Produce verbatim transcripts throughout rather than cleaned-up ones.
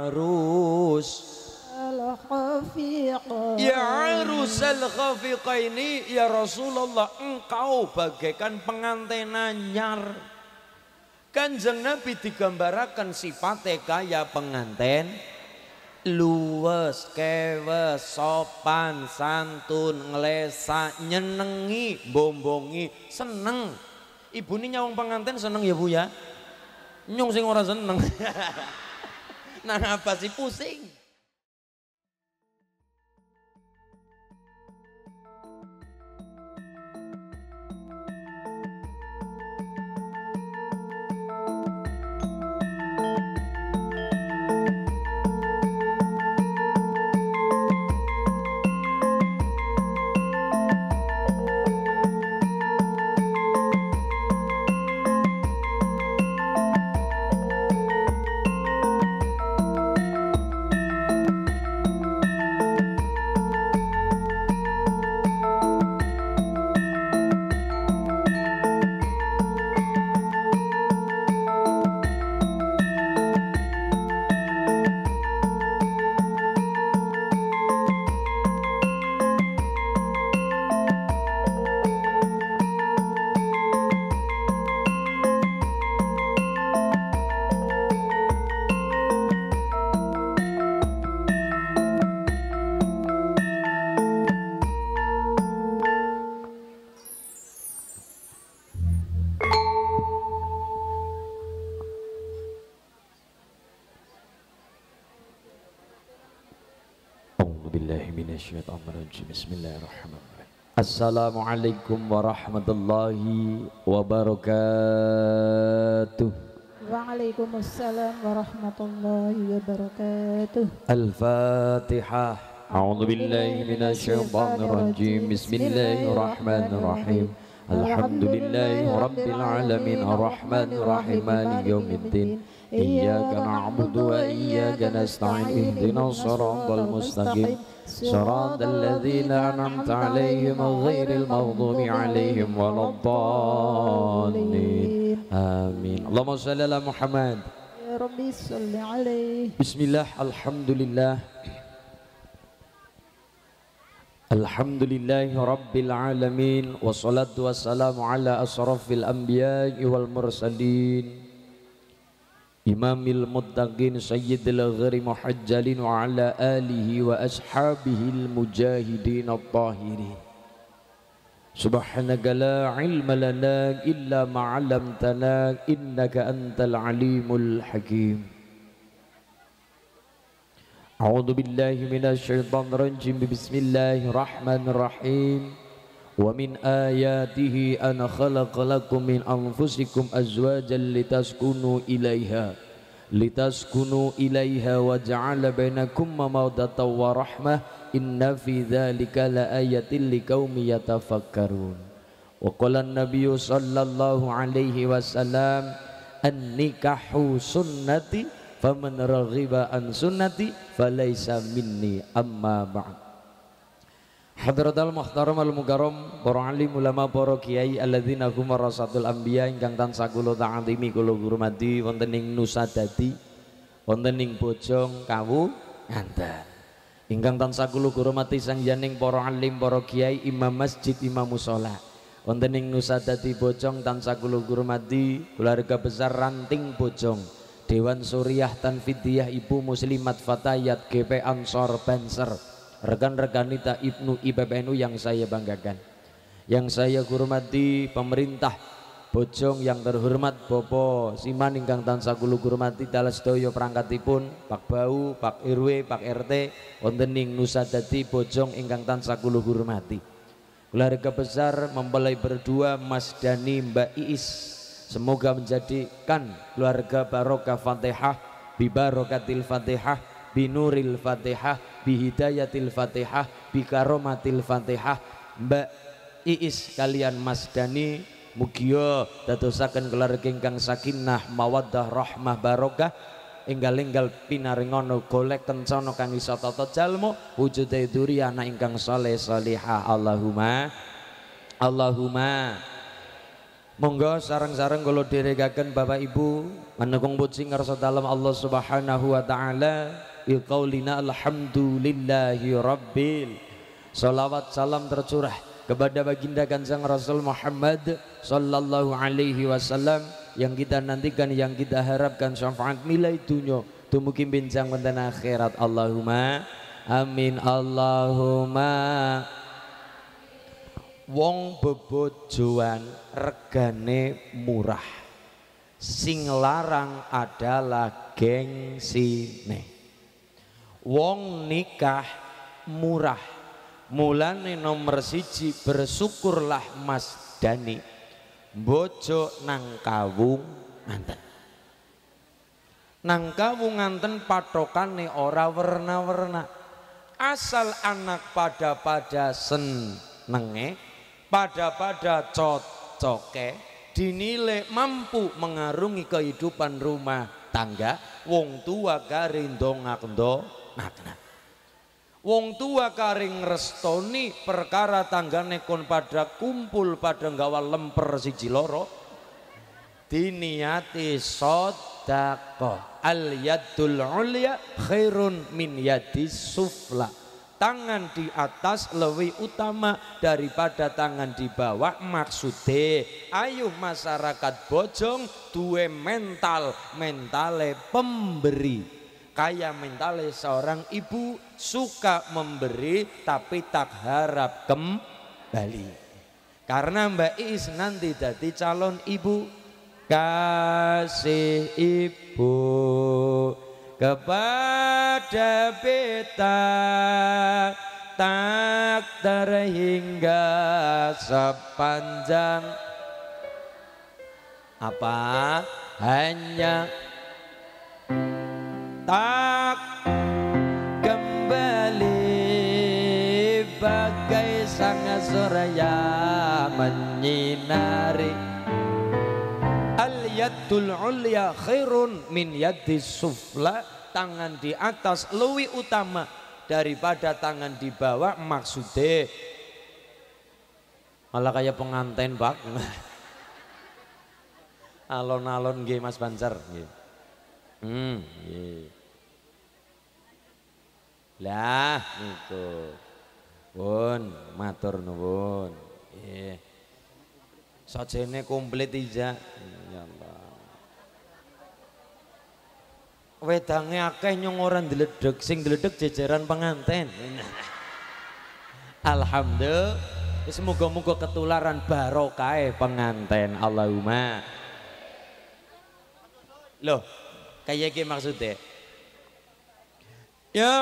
arus ya arusal khafiqaini ya Rasulullah, engkau bagaikan pengantin anyar. Kanjeng Nabi digambarakan sifatnya kaya pengantin luwes, kewes, sopan, santun, ngelesa, nyenengi, bombongi, seneng. Ibu ini nyawang pengantin seneng ya Bu ya? Nyung sing ora seneng. Nah apa sih pusing? Bismillahirrahmanirrahim. Assalamualaikum warahmatullahi wabarakatuh. Waalaikumsalam warahmatullahi wabarakatuh. Al-Fatihah. A'udzu billahi minasyaitonir rajim. Bismillahirrahmanirrahim. Alhamdulillahi rabbil alamin arrahmanir rahim maliki yaumiddin. Iyyaka na'budu wa iyyaka nasta'in ihdinas siratal mustaqim siratal ladzina an'amta 'alaihim ghairil maghdubi 'alaihim waladdallin. Amin. Allahumma shalli ala Muhammad. Ya Rabbi shalli alaihi. Bismillah, alhamdulillah. Alhamdulillahi rabbil alamin wassalatu wassalamu ala asrafil anbiya'i wal mursalin imamil muttaqin sayyidil ghari muhajjalin wa ala alihi wa ashabihil mujahidin at-tahirin. Subhanaka la ilma lana illa ma 'allamtana innaka antal alimul hakim. A'udzu billahi minasyaitonir rajim. Bismillahirrahmanirrahim. Wa min ayatihi an khalaqa lakum min anfusikum azwajan litaskunu ilaiha litaskunu ilaiha wa ja'ala bainakum mawaddatan wa rahmah inna fi dzalika laayatin liqaumin yatafakkarun. Wa qala an-nabiyyu sallallahu alaihi wasallam an-nikahu sunnati faman raghiba an sunnati falaysa minni amma ba'd. Hadratal muhtaram al mukarram para alim ulama para kiai alladzina hum warasatul anbiya ingkang tansah kula ta'zimi kula hormati wonten ing Nusa Dadi wonten ing Bojong Kawu Nganten ingkang tansah kula hormati sangyaning para alim para kiai imam masjid imam mushola wonten ing Nusa Dadi Bojong tansah kula hormati keluarga besar Ranting Bojong Dewan Suriah Tanfidiyah Ibu Muslimat Fatayat G P Ansor Banser, rekan-rekan Nita Ibnu I P P N U yang saya banggakan, yang saya hormati pemerintah Bojong yang terhormat Bapak Siman ingkang tansah kula hormati dalas sedaya perangkatipun Pak Bau, Pak R W, Pak R T wonten ing Nusa Dadi Bojong ingkang tansah kula hormati. Keluarga besar mempelai berdua Mas Dani Mbak Iis, semoga menjadikan keluarga barokah Fatihah bi barokatil Fatihah bi nuril Fatihah bi hidayatil Fatihah bi karomatil Fatihah. Mbak Iis kalian Mas Dani mugia dadosaken keluarga ingkang sakinah mawaddah rahmah barokah enggal-enggal pinaringono golek kencana kang isa tata jalma wujude duri anak ingkang saleh salihah. Allahumma Allahumma Monggo sareng-sareng kula dherekaken Bapak Ibu menekung puji ngarsa dalem Allah Subhanahu wa taala il qaulina alhamdulillahi rabbil. Salawat salam tercurah kepada baginda Kanjeng Rasul Muhammad sallallahu alaihi wasallam yang kita nantikan, yang kita harapkan syafaat milai dunya dumugi benjang wonten akhirat. Allahumma amin. Allahumma. Wong bebojoan regane murah, sing larang adalah gengsine. Wong nikah murah, mulane nomor siji bersyukurlah Mas Dani bojo nang kawung nganten. Nang kawung nganten patokane ora werna-werna, asal anak pada-pada senenge, pada-pada cocoke, dinilai mampu mengarungi kehidupan rumah tangga, wong tua karing dongak-dongakna. Wong tua karing restoni perkara tanggane kon pada kumpul pada nggawa lemper siji loro, diniati sedekah. Al yadul ulya khairun min yadis sufla. Tangan di atas lebih utama daripada tangan di bawah. Maksudnya ayo masyarakat bojong duwe mental mentale pemberi, kayak mentale seorang ibu suka memberi tapi tak harap kembali. Karena Mbak Is nanti jadi calon ibu, kasih ibu kepada beta tak terhingga sepanjang apa hanya tak kembali bagai sang surya menyinari. Al yadul ulya khairun min yadis sufla. Tangan di atas lebih utama daripada tangan di bawah. Maksudnya malah kayak pengantin Pak. Alon-alon nggih Mas Banjar nggih. Hmm, nggih. Lah niku. Pun matur nuwun. Nggih. Sajene komplit ija. Ya Allah. Wedange akeh nyong ora ndledeg, sing ndledeg jajaran penganten. Alhamdulillah. Semoga-moga ketularan barokah penganten. Allahumma. Loh, kayak iki maksudnya. Ya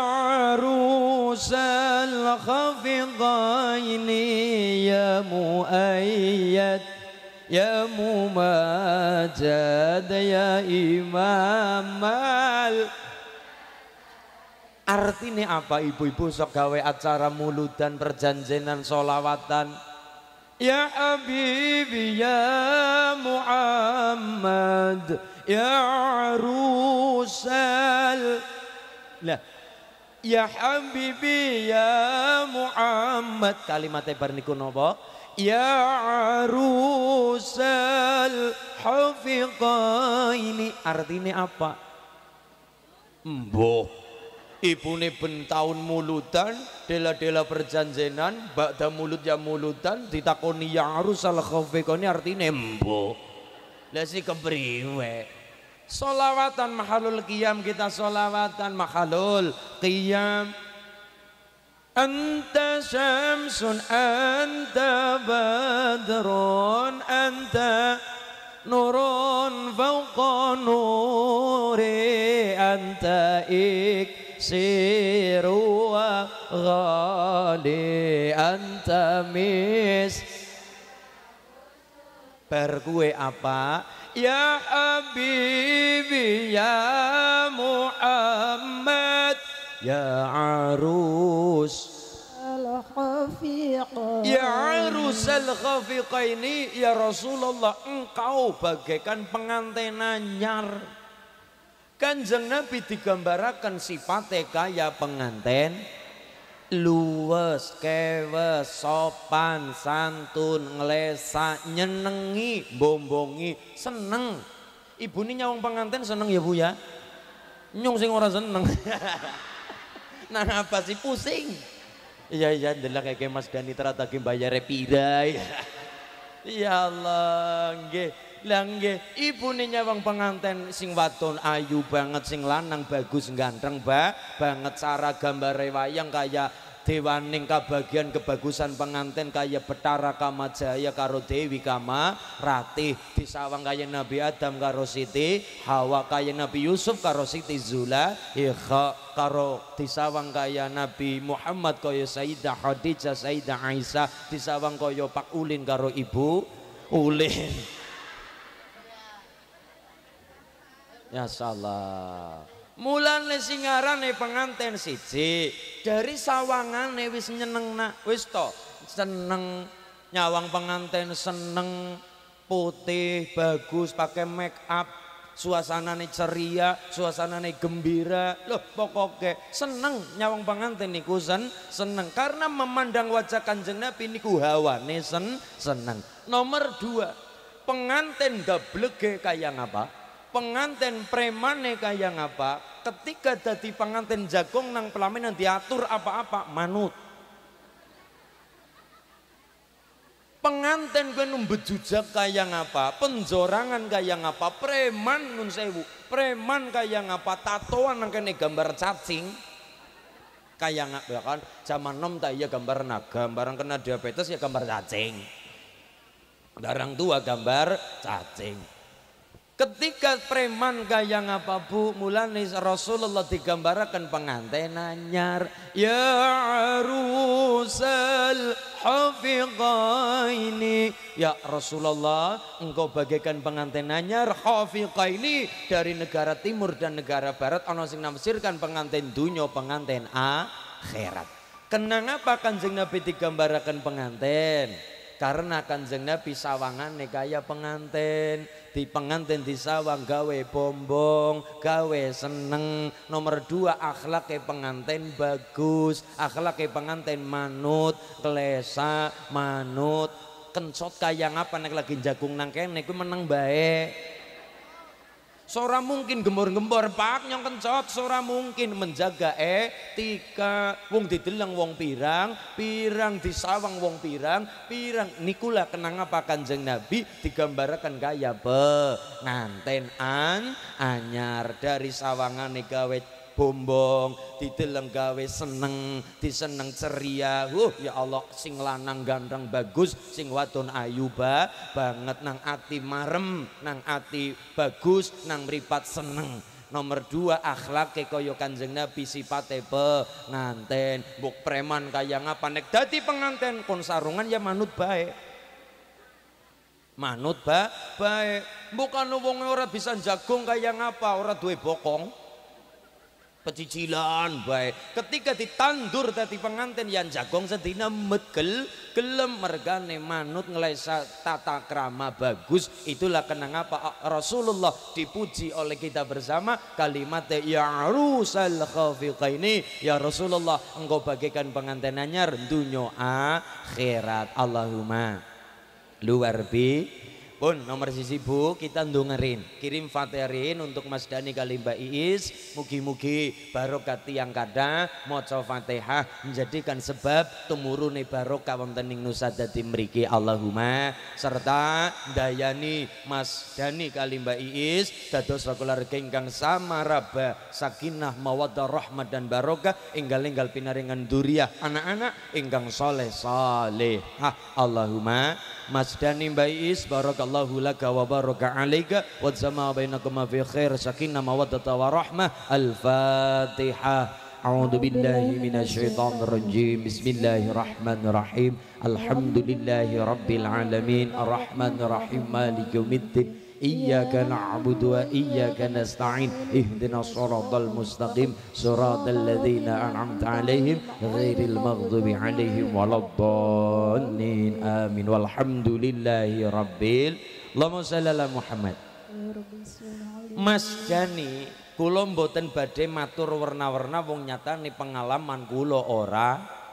arusal khafidaini ya muayyad ya mumajad ya imamal. Artinya apa ibu-ibu sok gawe acara muludan perjanjenan solawatan. Ya habibi ya Muhammad ya arusal. Lah ya habibi ya Muhammad kalimatnya bar niku napa? Ya arusal hafiqaini. Artinya apa? Mboh ibune ben taun muludan, dela-dela perjanjenan, ba'da mulut ya muludan, ditakoni ya arusal hafiqaini artinya mboh. Lah si kepriwe? Solawatan mahalul qiyam, kita solawatan mahalul qiyam. Anta syamsun anta badrun anta nurun fawqa nuri anta iksiru wa ghali anta mis. Berkue apa? Ya habibi ya Muhammad ya arus ya arus al-khafiqaini. Ya Rasulullah, engkau bagaikan pengantin anyar. Kanjeng Nabi digambarakan sifatnya kaya pengantin luwes, kewes, sopan, santun, ngelesa, nyenengi, bombongi, seneng. Ibu ini nyawang pengantin seneng ya Bu ya? Nyung sing ora seneng. Nah apa sih pusing? Iya iya ndelok kayak Mas Dani teratake bayare pira. Ya Allah nggih. Lah nggih, ibune nyawang penganten sing wadon ayu banget, sing lanang bagus ganteng ba, banget cara gambare wayang kaya dewaning kabagian kebagusan penganten kaya Betara Kamajaya karo Dewi Kama Ratih, disawang kaya Nabi Adam karo Siti Hawa, kaya Nabi Yusuf karo Siti Zula Ikha, karo disawang kaya Nabi Muhammad kaya Sayyidah Khadijah, Sayyidah Aisyah, disawang kaya Pak Ulin karo Ibu Ulin. Ya salah. Mulane singarane penganten siji dari sawangane wis nyenengna, wis to seneng nyawang penganten, seneng putih bagus pakai make up, suasanane ceria, suasanane gembira. Loh pokoknya seneng nyawang penganten niku sen seneng karena memandang wajah Kanjeng Nabi niku hawane sen seneng. Nomor dua, penganten gablege kaya ngapa? Penganten premane kaya ngapa? Ketika dadi penganten jagong nang pelaminan diatur apa-apa manut. Penganten gue bejujak kaya ngapa? Penjorangan kaya ngapa? Preman nun sewu, preman kaya ngapa? Tatoan nang kene gambar cacing kaya ngapa kan? Zaman nom tak iya gambar naga, barang kena diabetes ya gambar cacing. Barang tua gambar cacing. Ketika preman kaya ngapa Bu, mulane Rasulullah digambarakan pengantin anyar, ya arusal hafiqaini, ya Rasulullah engkau bagaikan pengantin anyar hafiqaini dari negara timur dan negara barat. Ana sing nafsirkan pengantin dunya, pengantin akhirat. Kenapa Kanjeng Nabi digambarakan pengantin? Karena Kanjeng Nabi sawangane kaya penganten, di penganten disawang gawe bombong, gawe seneng. Nomor dua akhlake penganten bagus, akhlake penganten manut, kelesa, manut, kencot kaya ngapa nek lagi jagung nang kene ku meneng bae. Sora mungkin gembor-gembor pak nyong kencot, sora mungkin menjaga etika. Wong dideleng wong pirang, pirang disawang wong pirang, pirang nikulah kenang apa Kanjeng Nabi digambarkan kaya penganten an anyar dari sawangane gawe bombong, dideleng gawe seneng, diseneng ceria. Huh ya Allah, sing lanang ganteng bagus, sing wadon ayu ba banget, nang ati marem, nang ati bagus, nang mripat seneng. Nomor dua akhlake kaya Kanjeng Nabi, sipate penganten. Mbok preman kaya ngapa nek dadi penganten kon sarungan ya manut bae. Manut ba bae. Bukan wong ora bisa jagung kaya ngapa, ora duwe bokong. Pecicilan baik. Ketika ditandur dadi pengantin yang jagong sedina megel gelem mergane manut ngelesa tata krama bagus. Itulah kenapa Rasulullah dipuji oleh kita bersama kalimat ya arusal khafiqaini, ya Rasulullah engkau bagaikan pengantin anyar dunya akhirat. Allahumma luar bi pun nomor sisi Bu, kita ndongerin kirim faterin untuk Mas Dani kali Mbak Iis, mugi-mugi barokah tiang kada maca Fatihah menjadikan sebab tumurune barokah wonten ing nusa dadi mriki. Allahumma serta dayani Mas Dani kali Mbak Iis dados keluarga ingkang samaraba sakinah mawaddah rahmat dan barokah, enggal-enggal pinaringan duriah anak-anak ingkang soleh salehah. Allahumma Mas Dani Mbak Iis barakallahu laka wa baraka alaika wa jama'a bainakuma fi khair sakinah mawaddata wa rahmah. Al-Fatihah. A'udzu billahi minasyaitonir rajim. Bismillahirrahmanirrahim. Alhamdulillahi rabbil alamin arrahmanir rahim maliki yaumiddin. Iyyaka na'budu wa iyyaka nasta'in ihdinas siratal mustaqim siratal ladzina an'amta 'alaihim ghairil maghdubi 'alaihim waladdallin amin walhamdulillahi rabbil. Allahumma shalli ala Muhammad. Mas Dani kula mboten badhe matur werna-werna wong nyatane pengalaman kula ora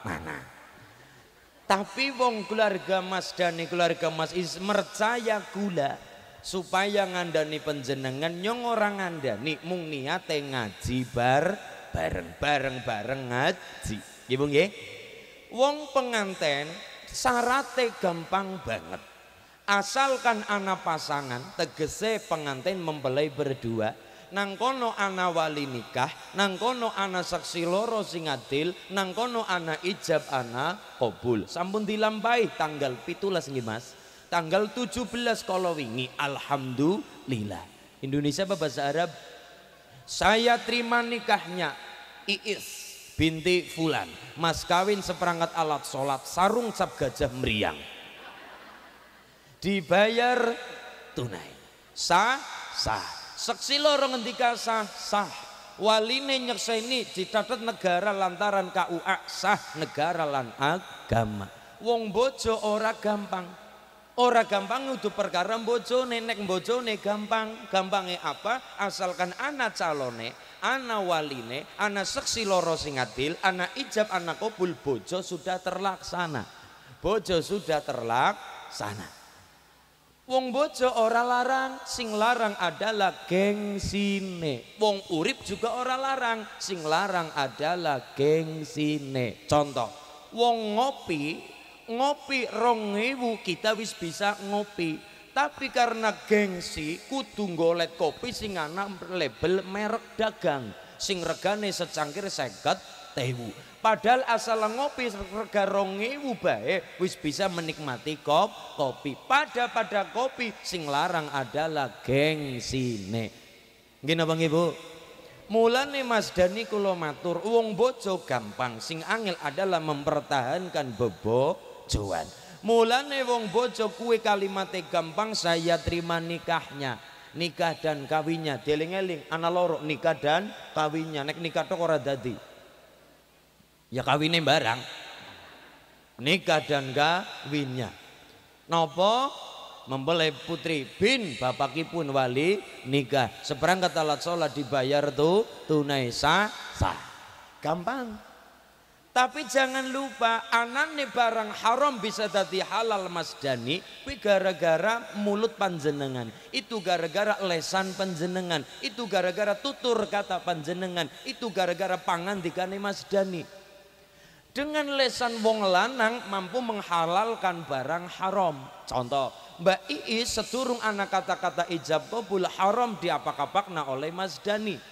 mana. Tapi wong keluarga Mas Dani, keluarga Mas Is mercaya kula supaya ngandani panjenengan nyong orang ngandani mung niate ngaji bar bareng bareng bareng ngaji. Nggih Bu nggih. Wong penganten syaratnya gampang banget. Asalkan ana pasangan, tegese pengantin mempelai berdua, nang kono ana wali nikah, nang kono ana saksi loro sing adil, nang kono ana ijab ana qabul. Sampun dilampahi tanggal pitulas nggih Mas. Tanggal tujuh belas kalau wingi, alhamdulillah. Indonesia apa bahasa Arab? Saya terima nikahnya Iis binti Fulan, mas kawin seperangkat alat sholat, sarung cap gajah meriang, dibayar tunai, sah sah. Saksi loro ngendika sah sah. Waline nyekseni dicatat negara lantaran K U A sah negara lan agama. Wong bojo ora gampang. Ora gampang udah perkara bojone, nek bojone gampang. Gampangnya apa? Asalkan anak calone, anak waline, anak saksi loro sing adil, anak ijab, anak kabul, bojo sudah terlaksana. Bojo sudah terlaksana. Wong bojo ora larang, sing larang adalah gengsine. Wong urip juga ora larang, sing larang adalah gengsine. Contoh, wong ngopi ngopi rong ewu kita wis bisa ngopi, tapi karena gengsi kudu ngolet kopi sing ana label merek dagang sing regane secangkir seket ewu, padahal asal ngopi rega rong ewu bae wis bisa menikmati kop kopi. Pada pada kopi sing larang adalah gengsine. Nggih napa nggih Bu? Mulane Mas Dani kula matur, wong bojo gampang, sing angel adalah mempertahankan bebo Joan. Mulane wong bojo kuwe kalimatnya gampang, saya terima nikahnya, nikah dan kawinnya. Dieling-eling ana loro nikah dan kawinnya. Nek nikah tok ora dadi, ya kawine barang. Nikah dan kawinnya. Napa? Mempelai putri bin bapakipun wali nikah, seperangkat alat sholat dibayar tuh tunai sah sah. Gampang. Tapi jangan lupa anane barang haram bisa dadi halal Mas Dani, kuwi gara-gara mulut panjenengan, itu gara-gara lesan panjenengan, itu gara-gara tutur kata panjenengan, itu gara-gara pangandikane Mas Dani. Dengan lesan wong lanang mampu menghalalkan barang haram. Contoh, Mbak Iis sedurung anak kata-kata ijab qabul haram diapak-apakna oleh Mas Dani.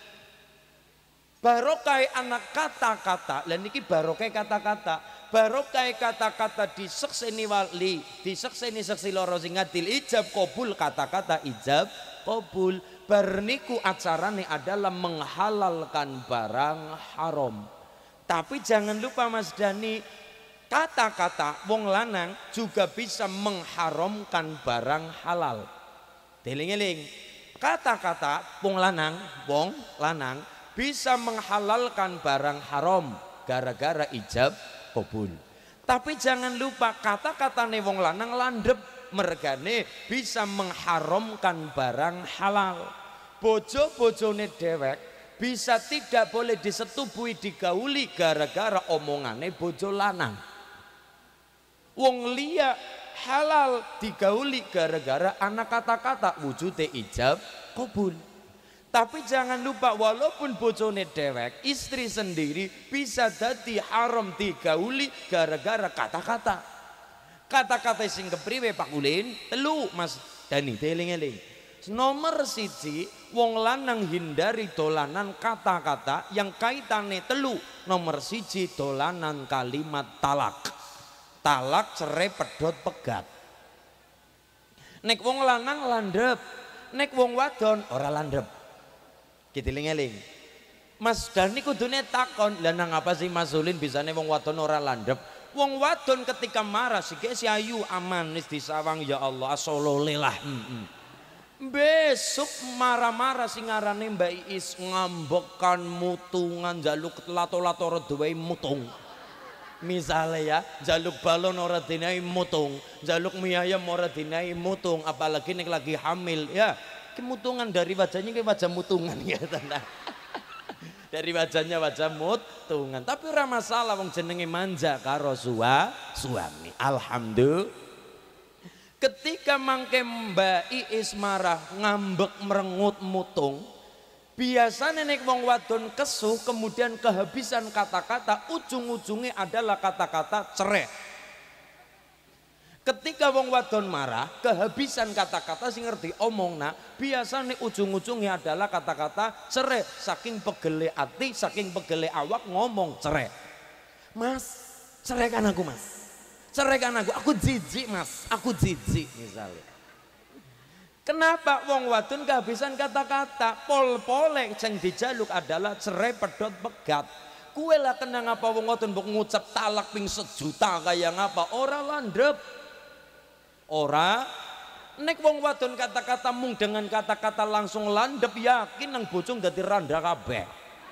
Barokai anak kata-kata, dan niki barokai kata-kata, barokai kata-kata disekseni wali, disekseni seksi loro sing adil, ijab qabul, kata-kata ijab qabul. Berniku acarane adalah menghalalkan barang haram. Tapi jangan lupa Mas Dani, kata-kata wong lanang juga bisa mengharamkan barang halal. Deling-eling, kata-kata wong lanang, wong lanang bisa menghalalkan barang haram gara-gara ijab qabul. Tapi jangan lupa kata-katane wong lanang landep, mergane bisa mengharamkan barang halal. Bojo-bojone dewek bisa tidak boleh disetubui digauli gara-gara omongane bojo lanang. Wong liya halal digauli gara-gara anak kata-kata wujude ijab qabul. Tapi jangan lupa walaupun bojone dewek, istri sendiri bisa dadi haram digauli gara-gara kata-kata. Kata-kata sing kepriwe Pak Ulin? Telu Mas Dani, eling-eling. Nomor siji, wong lanang hindari dolanan kata-kata yang kaitane telu. Nomor siji, dolanan kalimat talak. Talak, cerai, pedot, pegat. Nek wong lanang landep, nek wong wadon ora landep. Kita eling-eling. Mas Dani kudune takon, lah nang apa sih Mas Ulin bisane wong wadon ora landep? Wong wadon ketika marah si si ayu aman wis disawang ya Allah asolole lah. Heeh. Besok marah-marah sing ngarane Mbak Iis ngambekan mutungan jaluk lato-lato duwe mutung. Misalnya ya, jaluk balon ora dinai mutung, jaluk mie ayam ora dinai mutung, apalagi nek lagi hamil ya. Kemutungan dari wajahnya ke wajah mutungan ya tenang. Dari wajahnya wajah mutungan, tapi ora masalah wong jenenge manja karo suwa suami. Alhamdulillah. Ketika mangke Mbak Iis marah ngambek merengut mutung, biasanya nek wong wadon kesuh kemudian kehabisan kata-kata, ujung-ujungnya adalah kata-kata cerai. Ketika wong wadon marah kehabisan kata-kata sing ngerti omongna, biasanya ujung-ujungnya adalah kata-kata cerai. Saking pegele ati, saking pegele awak ngomong cerai. Mas, ceraikan aku mas, ceraikan aku, aku jijik mas, aku jijik misalnya. Kenapa wong wadon kehabisan kata-kata? Pol-pole yang dijaluk adalah cerai pedot pegat. Kue lah kena ngapa wong wadon mbok ngucap talak ping sejuta kayak ngapa? Ora landrep. Ora nek wong wadon kata-kata mung dengan kata-kata langsung landep, yakin nang bojong dadi randa kabeh.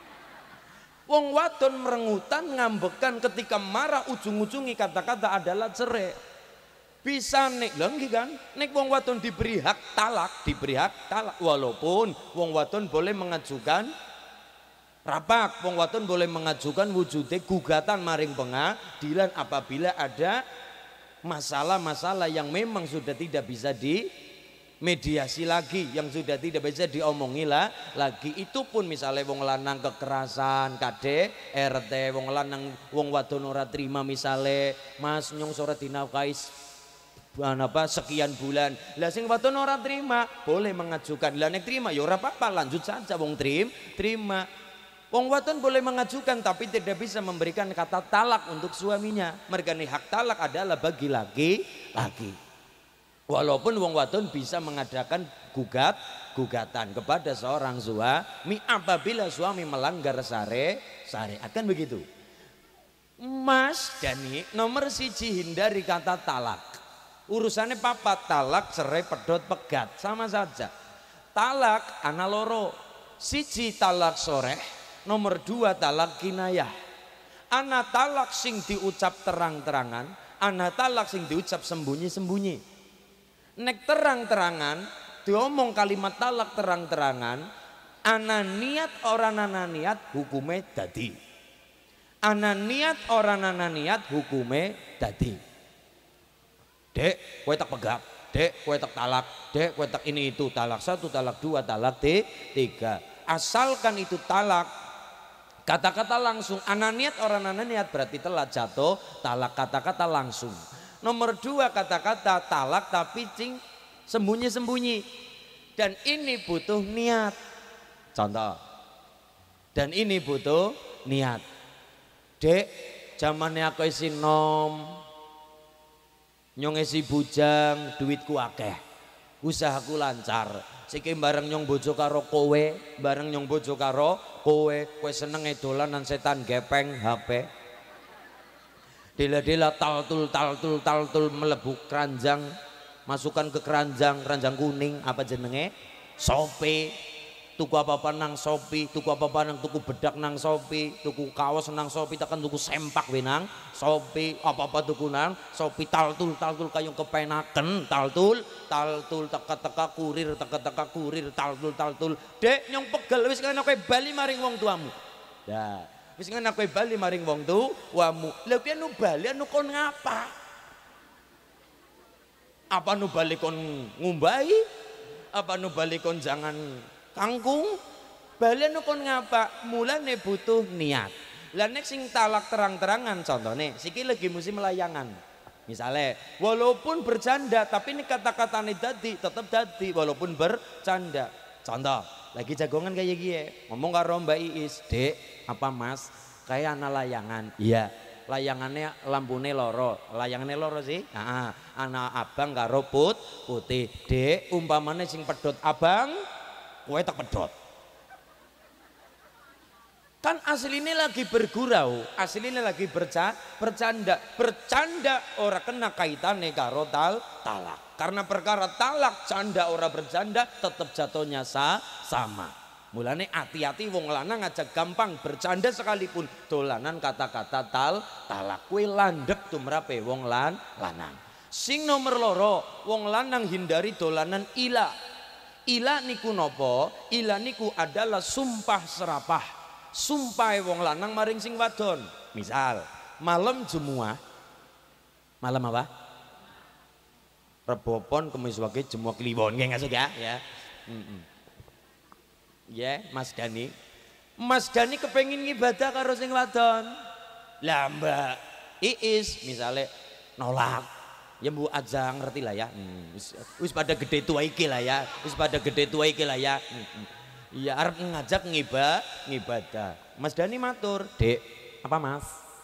Wong wadon merengutan ngambekan ketika marah ujung-ujungi kata-kata adalah cerai. Bisa nek lho nggih kan, nek wong wadon diberi hak talak, diberi hak talak, walaupun wong wadon boleh mengajukan rapak, wong wadon boleh mengajukan wujude gugatan maring pengadilan apabila ada masalah-masalah yang memang sudah tidak bisa dimediasi lagi, yang sudah tidak bisa diomongi lah lagi. Itu pun misalnya wong lanang kekerasan, K D R T, wong lanang wong wadon ora terima misalnya mas nyong sore dinafkahi apa sekian bulan, lah sing wadon ora terima boleh mengajukan, lah nek terima ya ora apa-apa, lanjut saja wong trim terima. Wong wadon boleh mengajukan tapi tidak bisa memberikan kata talak untuk suaminya. Mereka nih hak talak adalah bagi laki-laki. Walaupun wong wadon bisa mengadakan gugat gugatan kepada seorang suami apabila suami melanggar syare syariat, kan begitu. Mas Dani nomor siji hindari kata talak. Urusannya papat, talak, cerai, pedot, pegat sama saja. Talak ana loro, siji talak soreh, nomor dua talak kinayah. Ana talak sing diucap terang-terangan, ana talak sing diucap sembunyi-sembunyi. Nek terang-terangan diomong kalimat talak terang-terangan, ana niat orang ana niat hukume dadi. Ana niat orang ana niat hukume dadi. Dek, kowe tak pegat, dek, kowe tak talak, dek, kowe tak ini itu, talak satu, talak dua, talak tiga. Asalkan itu talak, kata-kata langsung, ana niat orang ana niat berarti telah jatuh talak, kata-kata langsung. Nomor dua kata-kata talak tapi cing sembunyi-sembunyi, dan ini butuh niat. Contoh, dan ini butuh niat. Dek, zamannya aku isi nom, nyong isi bujang, duitku akeh, usahaku lancar. Siki bareng nyong bojo karo kowe, bareng nyong bojo karo kowe, kowe seneng dolanan setan gepeng H P. Dela-dela taltul taltul taltul melebu keranjang, masukkan ke keranjang, keranjang kuning apa jenenge? Shopee. Tuku apa-apa nang Shopee, tuku apa-apa nang tuku bedak nang Shopee, tuku kaos nang Shopee, tekan tuku sempak we nang Shopee, apa-apa tuku nang Shopee, taltul taltul kayong kepenaken, taltul taltul teka-teka kurir, teka-teka kurir, taltul taltul. Dek nyong pegel wis ngene kowe bali maring wong tuamu. Dah, wis ngene kowe bali maring wong tuamu. Lha piye nu bali anu kon ngapa? Apa nu bali kon ngumbahi? Apa nu bali kon jangan kangkung? Balen kon ngapa? Mulane butuh niat. Lah nek sing talak terang-terangan contohnya, siki lagi musim layangan. Misalnya, walaupun bercanda tapi ini kata-katane dadi tetap dadi walaupun bercanda. Contoh, lagi jagongan kayak gini, ngomong karo Mbak Iis, "Dek, apa Mas? Kayak anak layangan." Iya, layangannya lampune loro, layangannya loro sih. Nah, anak abang karo put putih. Dek, umpamane sing pedot abang, kowe tak pedot. Kan aslinya lagi bergurau, aslinya lagi berca, bercanda, bercanda ora kena kaitannya karo tal talak. Karena perkara talak canda ora bercanda tetap jatuhnya sa, sama. Mulane hati-hati wong lanang aja gampang bercanda sekalipun dolanan kata-kata tal talak. Kowe landhep tumrape wong lan lanang. Sing nomor loro, wong lanang hindari dolanan ila. Ila niku nopo? Ila niku adalah sumpah serapah. sumpah wong lanang maring sing wadon. Misal malam Jumat, malam apa? Rebopon Kemis Wage Jumat Kliwon, nggih ngasuk ya, ya. Heeh. Ya, Mas Dani. Mas Dani kepengin ngibadah karo sing wadon. Lah Mbak Iis misalnya nolak. Ya Bu aja ngerti lah ya. Hmm, wis, wis pada gede tua iki lah ya. Wis pada gede tua iki lah ya. Hmm, iya arep ngajak ngiba, ngibadah. Mas Dani matur, "Dek, apa Mas?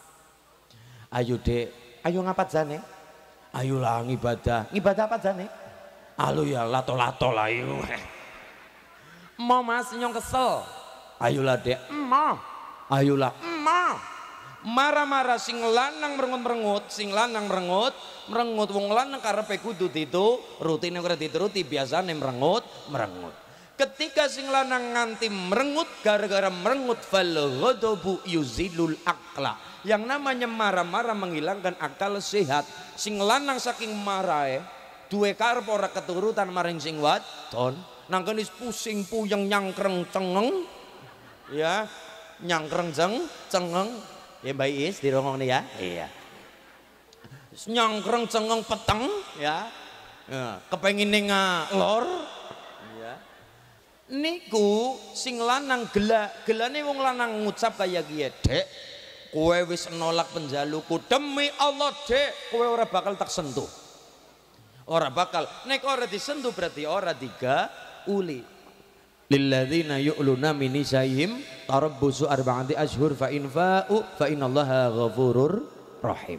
Ayo Dek, ayo ngapat jane? Ayolah ngibadah. Ngibadah apa jane? Alu ya lato-lato lah yo." Mau Mas nyong kesel. Ayolah Dek, "Emah." Ayolah, "Emah." Marah-marah sing lanang merengut-merengut, sing lanang merengut, merengut wong lanang karepe kudu ditu, rutine ora dituruti biasane merengut, merengut. Ketika sing lanang nganti merengut gara-gara merengut fal ghadabu yuzilul aqla. Yang namanya marah-marah menghilangkan akal sehat. Sing lanang saking marahe duwe karep ora keturutan maring sing wadon, nangkene pusing puyeng nyangkreng cengeng. Ya, nyangkreng jeng cengeng. Ya Mbak Is dirongong nih ya. Iya. Nyangkreng cengeng peteng ya. Ya, kepengin ning lor. Ya. Niku sing lanang gela, gelane wong lanang ngucap kaya kiye, "Dek, kowe wis nolak penjaluku, demi Allah Dek, kowe ora bakal tak sentuh." Ora bakal. Nek ora disentuh berarti ora diga uli. Lilladzina yu'luna min nisaihim tarabbusu arba'ati ashhur fa in fa'u fa innallaha ghafurur rahim.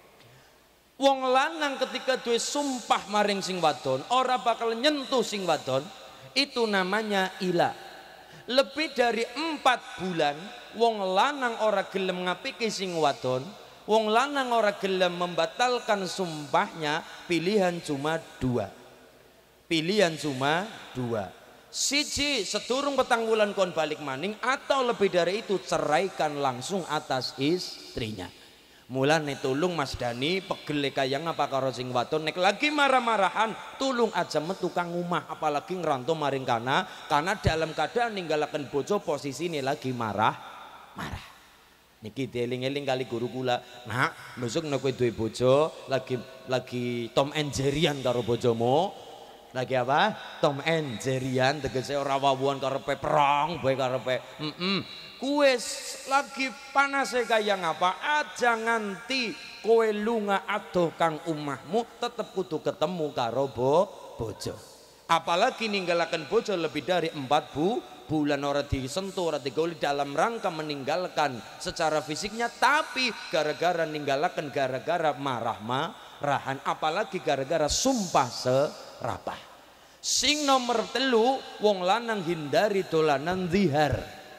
Wong lanang ketika duwe sumpah maring sing wadon ora bakal nyentuh sing wadon, itu namanya ila. Lebih dari empat bulan wong lanang ora gelem ngapiki sing wadon, wong lanang ora gelem membatalkan sumpahnya, pilihan cuma dua. Pilihan cuma dua. Siji sedurung petang wulan kon balik maning, atau lebih dari itu ceraikan langsung atas istrinya. Mulane tulung Mas Dani pegel kayang apa karo sing wadon nek lagi marah-marahan tulung aja metu kang omah, apalagi ngeranto maring kana karena dalam keadaan ninggalaken bojo posisi ini lagi marah marah. Niki dieling-eling kali guru kula, "Nak, besok nek kowe duwe bojo lagi lagi Tom and Jerryan karo bojomu." Lagi apa? Tom and Jerryan, tegese ora wawuhan karepe perang, bae karepe. Heeh. Kuwe lagi panas kaya ngapa? Aja nganti kowe lunga adoh kang omahmu tetep kudu ketemu karo bo, bojo. Apalagi ninggalaken bojo lebih dari empat bu, bulan ora disentuh, ora digoli dalam rangka meninggalkan secara fisiknya, tapi gara-gara ninggalaken gara-gara marah marahan, apalagi gara-gara sumpah serapah. Sing nomor telu, wong lanang hindari dolanan zihar.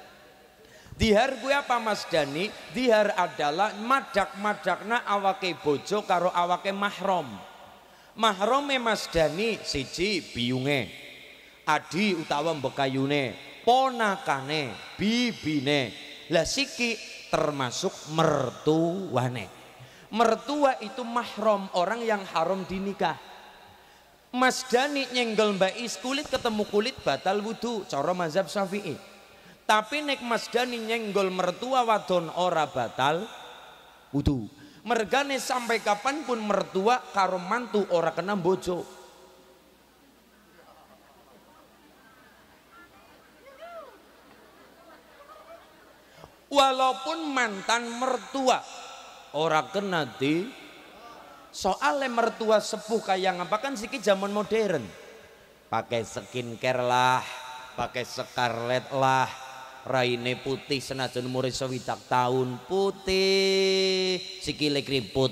Dihar gue apa Mas Dani? Dihar adalah madak-madakna awake bojo karo awake mahram. Mahrame Mas Dani siji biyunge, adi utawa mbekayune, ponakane, bibine. Lah siki termasuk mertuane. Mertua itu mahram, orang yang haram dinikah. Mas Dani nyenggol Mbak Is kulit ketemu kulit batal wudu cara mazhab Syafi'i. Tapi nek Mas Dani nyenggol mertua wadon ora batal wudu. Mergane sampai kapanpun mertua karo mantu ora kena bojo. Walaupun mantan mertua ora kena di. Soalnya mertua sepuh kayak apa kan siki zaman modern, pakai skincare lah, pakai scarlet lah, raine putih senajan umure swidak tahun putih, sikile keriput,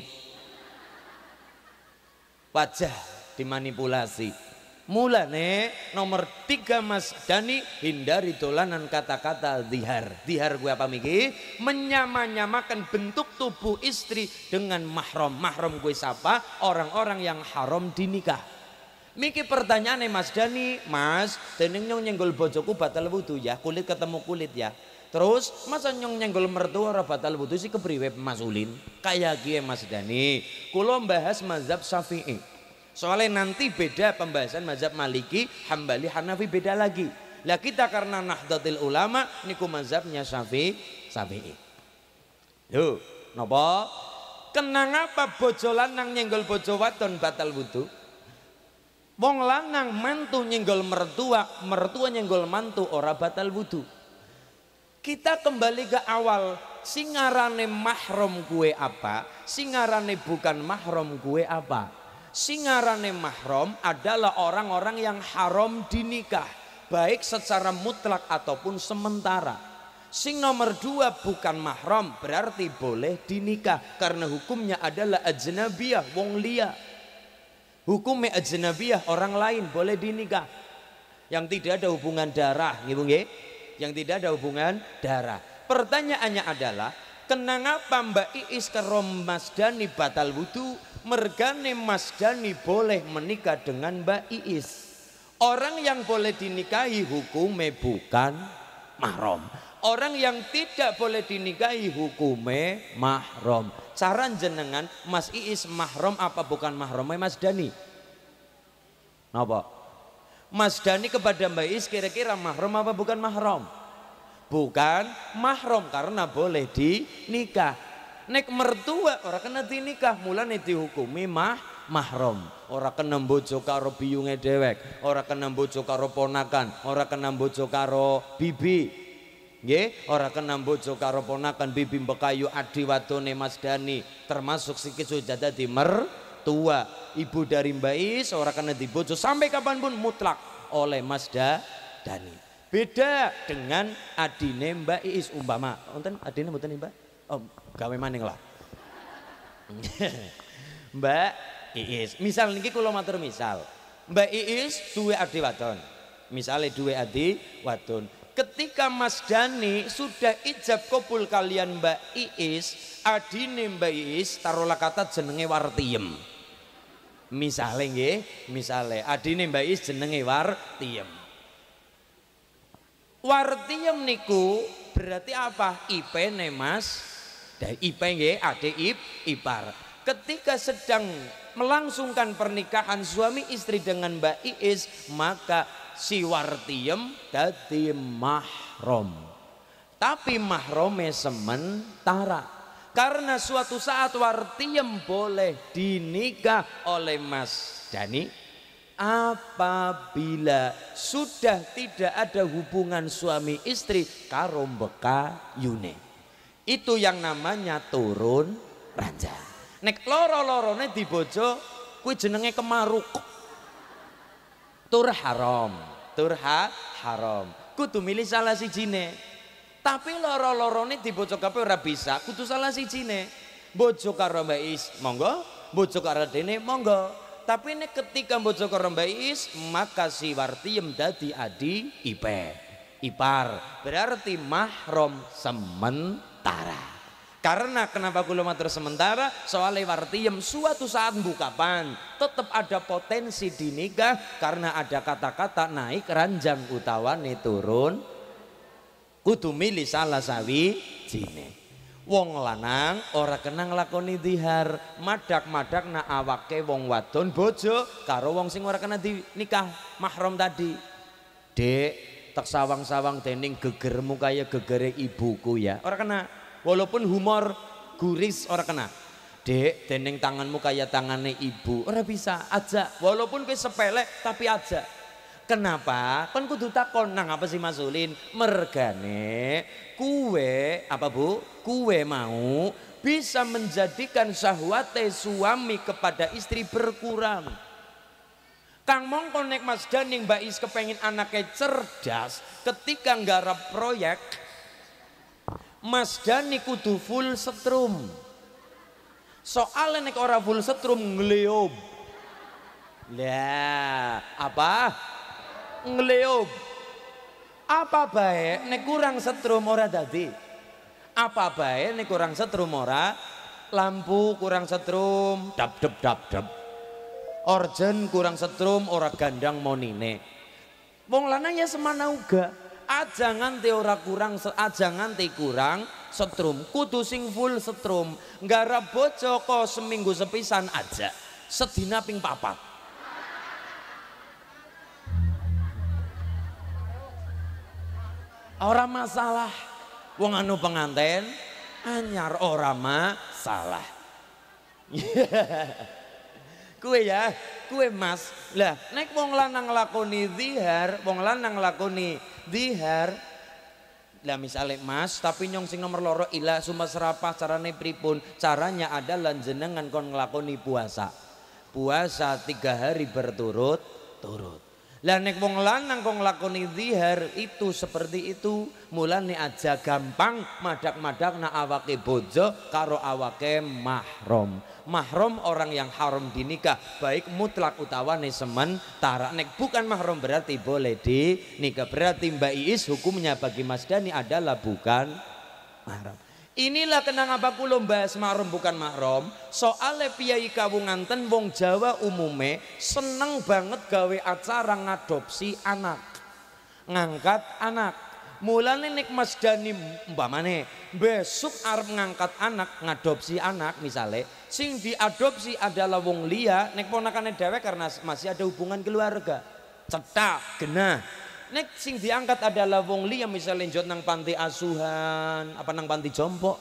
wajah dimanipulasi. Mulane nomor tiga Mas Dani, hindari dolanan kata-kata zihar. Zihar gue apa miki? Menyama-nyamakan bentuk tubuh istri dengan mahram. Mahram gue siapa? Orang-orang yang haram dinikah. Miki pertanyaannya Mas Dani, Mas, dening nyong nyenggol bojoku batal wudu ya, kulit ketemu kulit ya. Terus masa nyong nyenggol mertua ora batal wudu sih kepriwe Mas Ulin? Kayak gie Mas Dani, kulo bahas mazhab Syafi'i. Soalnya nanti beda pembahasan mazhab Maliki, Hambali, Hanafi beda lagi. Lah kita karena Nahdlatul Ulama niku mazhabnya Syafi'i. Syafi'i. Lho, napa? Kenang apa bojo lanang nyenggol bojo wadon batal wudu? Wong lanang mantu nyenggol mertua, mertua nyenggol mantu ora batal wudu. Kita kembali ke awal, singarane mahram kue apa? Singarane bukan mahram kue apa? Singarane mahram adalah orang-orang yang haram dinikah, baik secara mutlak ataupun sementara. Sing nomor dua bukan mahram berarti boleh dinikah karena hukumnya adalah ajnabiyah, wong liya. Hukumnya ajnabiyah, orang lain boleh dinikah yang tidak ada hubungan darah, nggih nggih, yang tidak ada hubungan darah. Pertanyaannya adalah kenapa Mbak Iis karo Mas Dani batal wudu, mergane Mas Dani boleh menikah dengan Mbak Iis? Orang yang boleh dinikahi hukumnya bukan mahram. Orang yang tidak boleh dinikahi hukumnya mahram. Cara jenengan Mas Iis mahram apa bukan mahramnya Mas Dani? Napa? Mas Dani kepada Mbak Iis kira-kira mahram apa bukan mahram? Bukan mahram karena boleh dinikah. Nek mertua ora kena dinikah, mulane dihukumi mah mahram. Ora kena bojo karo biyunge dewek, ora kena bojo karo ponakan, ora kena bojo karo bibi. Nggih, ora kena bojo karo ponakan, bibi mbekayu adi wadone Mas Dani, termasuk sikit sudah dadi mertua. Ibu dari Mbak Is ora kena dibojo sampai kapanpun mutlak oleh Mas Dani. Beda dengan adine Mbak Iis umpama. Wonten adine mboten Mbak? Oh, gawe maning lah. Mbak Iis, misal niki kula matur misal. Mbak Iis duwe adi wadon. Misale duwe adi wadon. Ketika Mas Dani sudah ijab kabul kalian Mbak Iis, adine Mbak Iis taruhlah kata jenenge Wartiem. Misale nggih, misale adine Mbak Iis jenenge Wartiem. Wartiem niku berarti apa? I P-ne Mas. Dari I P nggih, adik ip, ipar. Ketika sedang melangsungkan pernikahan suami istri dengan Mbak Iis, maka si Wartiem dadi mahram. Tapi mahrame sementara. Karena suatu saat Wartiem boleh dinikah oleh Mas Dani apabila sudah tidak ada hubungan suami istri karo bekayune. Itu yang namanya turun ranjang. Nek loro-lorone dibojo kuwi jenenge kemaruk. Tur haram, tur ha, haram. Kudu milih salah sijine. Tapi loro-lorone dibojo kabeh ora bisa, kudu salah sijine. Bojo karo Mbak Is monggo, bojo karo dene monggo. Tapi ini ketika bojo karo Mbak Iis, maka si Wartiem dadi adi I P, ipar. Berarti mahram sementara. Karena kenapa kula matur sementara? Soalnya Wartiem suatu saat bukapan tetap ada potensi dinikah karena ada kata-kata naik ranjang utawane turun. Kudu milih salah sawijine. Wong lanang ora kena nglakoni zihar, madak-madak na awake wong wadon bojo karo wong sing ora kena dinikah mahram tadi. Dek, tak sawang-sawang dening gegermu kaya gegere ibuku ya. Ora kena. Walaupun humor guris ora kena. Dek, dening tanganmu kaya tangane ibu. Ora bisa, aja. Walaupun kowe sepele tapi aja. Kenapa? Kan kudu takon nang apa sih Mas Ulin? Mergane kuwe apa Bu? Kuwe mau bisa menjadikan syahwate suami kepada istri berkurang. Kang mongko nek Mas Dani Mbak Is kepengin anaknya cerdas, ketika nggarap proyek Mas Dani kudu full setrum. Soalnya nek ora full setrum ngleob. Lah, apa? Ngleob. Apa bae nek kurang setrum ora dadi? Apa bae nek kurang setrum ora? Lampu kurang setrum, dap dap dap dap. Orjen kurang setrum ora gandang monine. Wong lanang ya semana uga. Aja nganti ora kurang, aja nganti kurang setrum. Kudu sing full setrum. Nggarap bojo kok seminggu sepisan aja. Sedina ping papat. ora masalah. Wong anu penganten anyar ora masalah. Kue ya, kue mas. Lah nek wong lanang lakoni zihar, wong lanang lakoni zihar. Lah misalnya mas, tapi nyong sing nomor loro ila sumasrapa carane pripun? Caranya adalah jenengan kon nglakoni puasa. Puasa tiga hari berturut-turut. Lah nek wong lanang kong lakoni zihar itu seperti itu, mulane aja gampang madak-madak na awake bojo karo awake mahram. Mahram orang yang haram dinikah, baik mutlak utawane sementara. Nek bukan mahram berarti boleh dinikah. Berarti Mbak Iis hukumnya bagi Mas Dani adalah bukan mahram. Inilah kenapa kula bahas mahram bukan mahram. Soale piyai kawunganten wong Jawa umume seneng banget gawe acara ngadopsi anak, ngangkat anak. Mulane nek Mas Dani umpamane besok arep ngangkat anak, ngadopsi anak misale, sing diadopsi adalah wong liya, nek ponakane dhewe karena masih ada hubungan keluarga. Cetak genah. Nek sing diangkat adalah wong liya misalnya njot nang panti asuhan, apa nang panti jompo.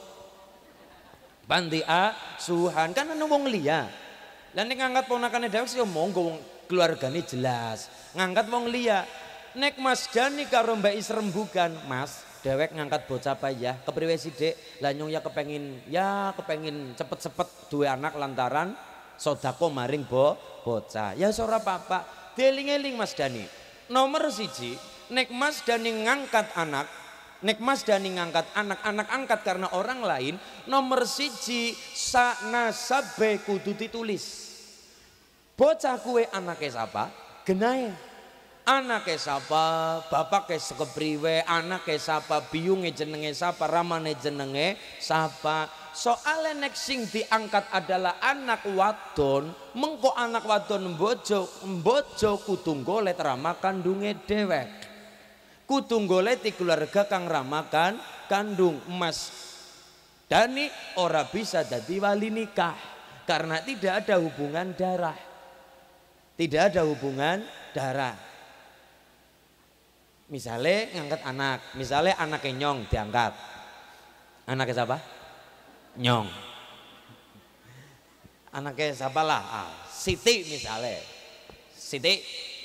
Panti asuhan kan ana wong liya. Lah nek ngangkat ponakane dhewe sih monggo wong keluargane jelas. Ngangkat wong liya. Nek Mas Dani karo Mbak Is rembugan, Mas, dewek ngangkat bocah apa ya? Kepriwe sithik? Lah nyong ya kepengin ya kepengin cepet-cepet duwe anak lantaran sodako maring bo bocah. Ya ora apa-apa. Deling-eling Mas Dani. Nomor siji, nek Mas Dani ngangkat anak, nek Mas Dani ngangkat anak, anak angkat karena orang lain, nomor siji sa nasabe kudu ditulis. Bocah kue anake sapa? Genahe. Anake sapa? Bapake sekepriwe? Anake sapa? Biyunge jenenge sapa? Ramane jenenge sapa? Soale nek sing diangkat adalah anak wadon, mengko anak wadon mbojo, mbojo kudu golek rama kandunge dhewek. Kudu golek keluarga kang ramakan kandung. Mas Dani ora bisa dadi wali nikah karena tidak ada hubungan darah. Tidak ada hubungan darah. Misalnya ngangkat anak, misalnya anaknya nyong diangkat. Anaknya siapa? Nyong. Anaknya siapa lah? Ah, Siti misalnya. Siti.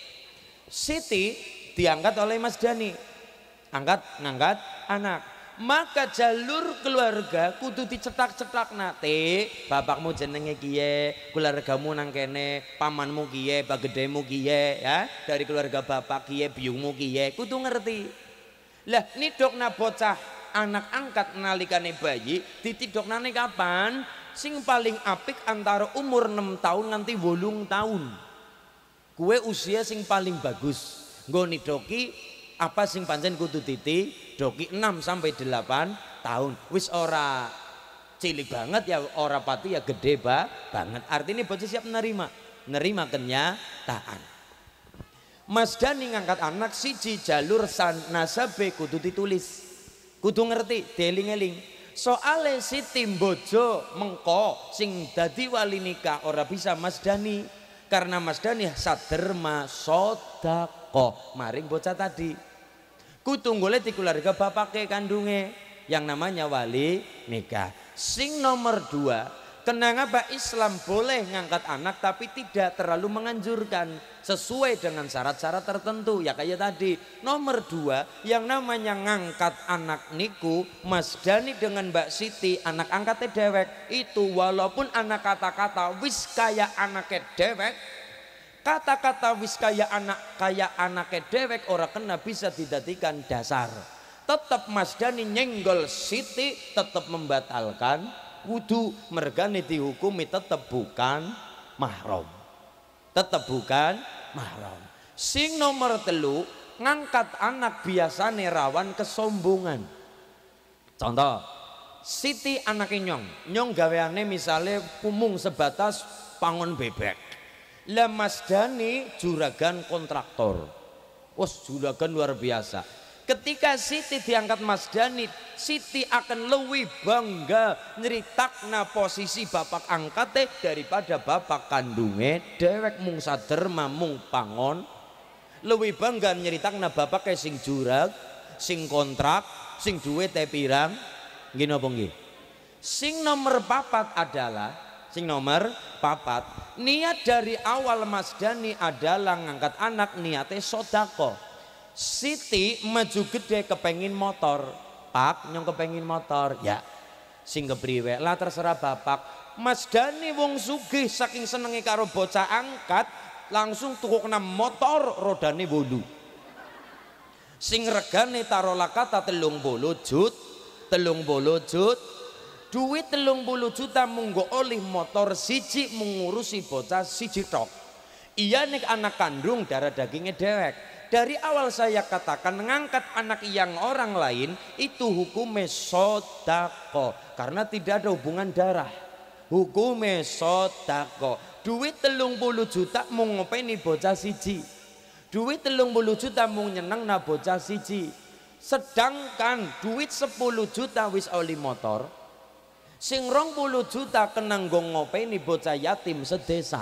Siti diangkat oleh Mas Dani. Angkat, ngangkat anak. Maka jalur keluarga kudu dicetak-cetak nate. Bapakmu jenenge kiye, keluargamu nang kene, pamanmu kiye, bagedemu kiye, ya. Dari keluarga bapak kiye, biyungmu kiye, kudu ngerti. Lah nidokna bocah anak angkat nalikane bayi, ditidoknane kapan? Sing paling apik antara umur enam tahun nganti wolung tahun. Kue usia sing paling bagus. Nggo nidoki apa sing pancen kudu titi doki enam sampai delapan tahun. Wis ora cilik banget ya ora pati ya gede ba, banget. Artinya bocah siap menerima, menerima kenyataan. Mas Dani ngangkat anak siji jalur san nasabe kudu ditulis. Kudu ngerti, deling-eling. Soale Siti bojo mengko sing dadi wali nikah ora bisa Mas Dani karena Mas Dani saderma sodako maring bocah tadi. Kudu golek di keluarga bapake kandunge yang namanya wali nikah. Sing nomor dua, kenapa Islam boleh ngangkat anak tapi tidak terlalu menganjurkan sesuai dengan syarat-syarat tertentu ya kayak tadi. Nomor dua, yang namanya ngangkat anak niku Mas Dani dengan Mbak Siti anak angkatnya dewek itu walaupun anak kata-kata wis kaya anaknya dewek, kata-kata wis kaya anak kaya anaknya dewek ora kena bisa didadikan dasar. Tetap Mas Dani nyenggol Siti tetap membatalkan wudu, mergane dihukumi tetap bukan mahram. Tetap bukan mahram. Sing nomor telu, ngangkat anak biasane rawan kesombongan. Contoh, Siti anaknya nyong, nyong gaweane misalnya pumung sebatas pangon bebek. Lah Mas Dani juragan kontraktor. Wos juragan luar biasa. Ketika Siti diangkat Mas Dani, Siti akan lebih bangga nyeritakna posisi bapak angkate daripada bapak kandunge dewek mung saderma mung pangon. Lebih bangga nyeritakna bapak sing jurag, sing kontrak, sing duwe te pirang, nggih napa nggih? Sing nomor papat adalah sing nomor papat niat dari awal Mas Dani adalah ngangkat anak niate sodako. Siti maju gede kepengin motor, Pak nyong kepengin motor ya sing kepriwe lah terserah bapak. Mas Dani wong sugih saking senenge karo bocah angkat langsung tukukna motor rodane wolu sing regane tarola kata telung bolo jut telung bolo jut duit telung puluh juta munggo oleh motor siji mengurusi bocah siji tok. Iya nek anak kandung darah dagingnya dewek. Dari awal saya katakan mengangkat anak yang orang lain itu hukumnya sodako karena tidak ada hubungan darah. Hukumnya sodako. Duit telung puluh juta mau ngopeni bocah siji. Duit telung puluh juta mau nyeneng na bocah siji. Sedangkan duit sepuluh juta wis oli motor. Sing rong puluh juta kenang gong ngopeni bocah yatim sedesa.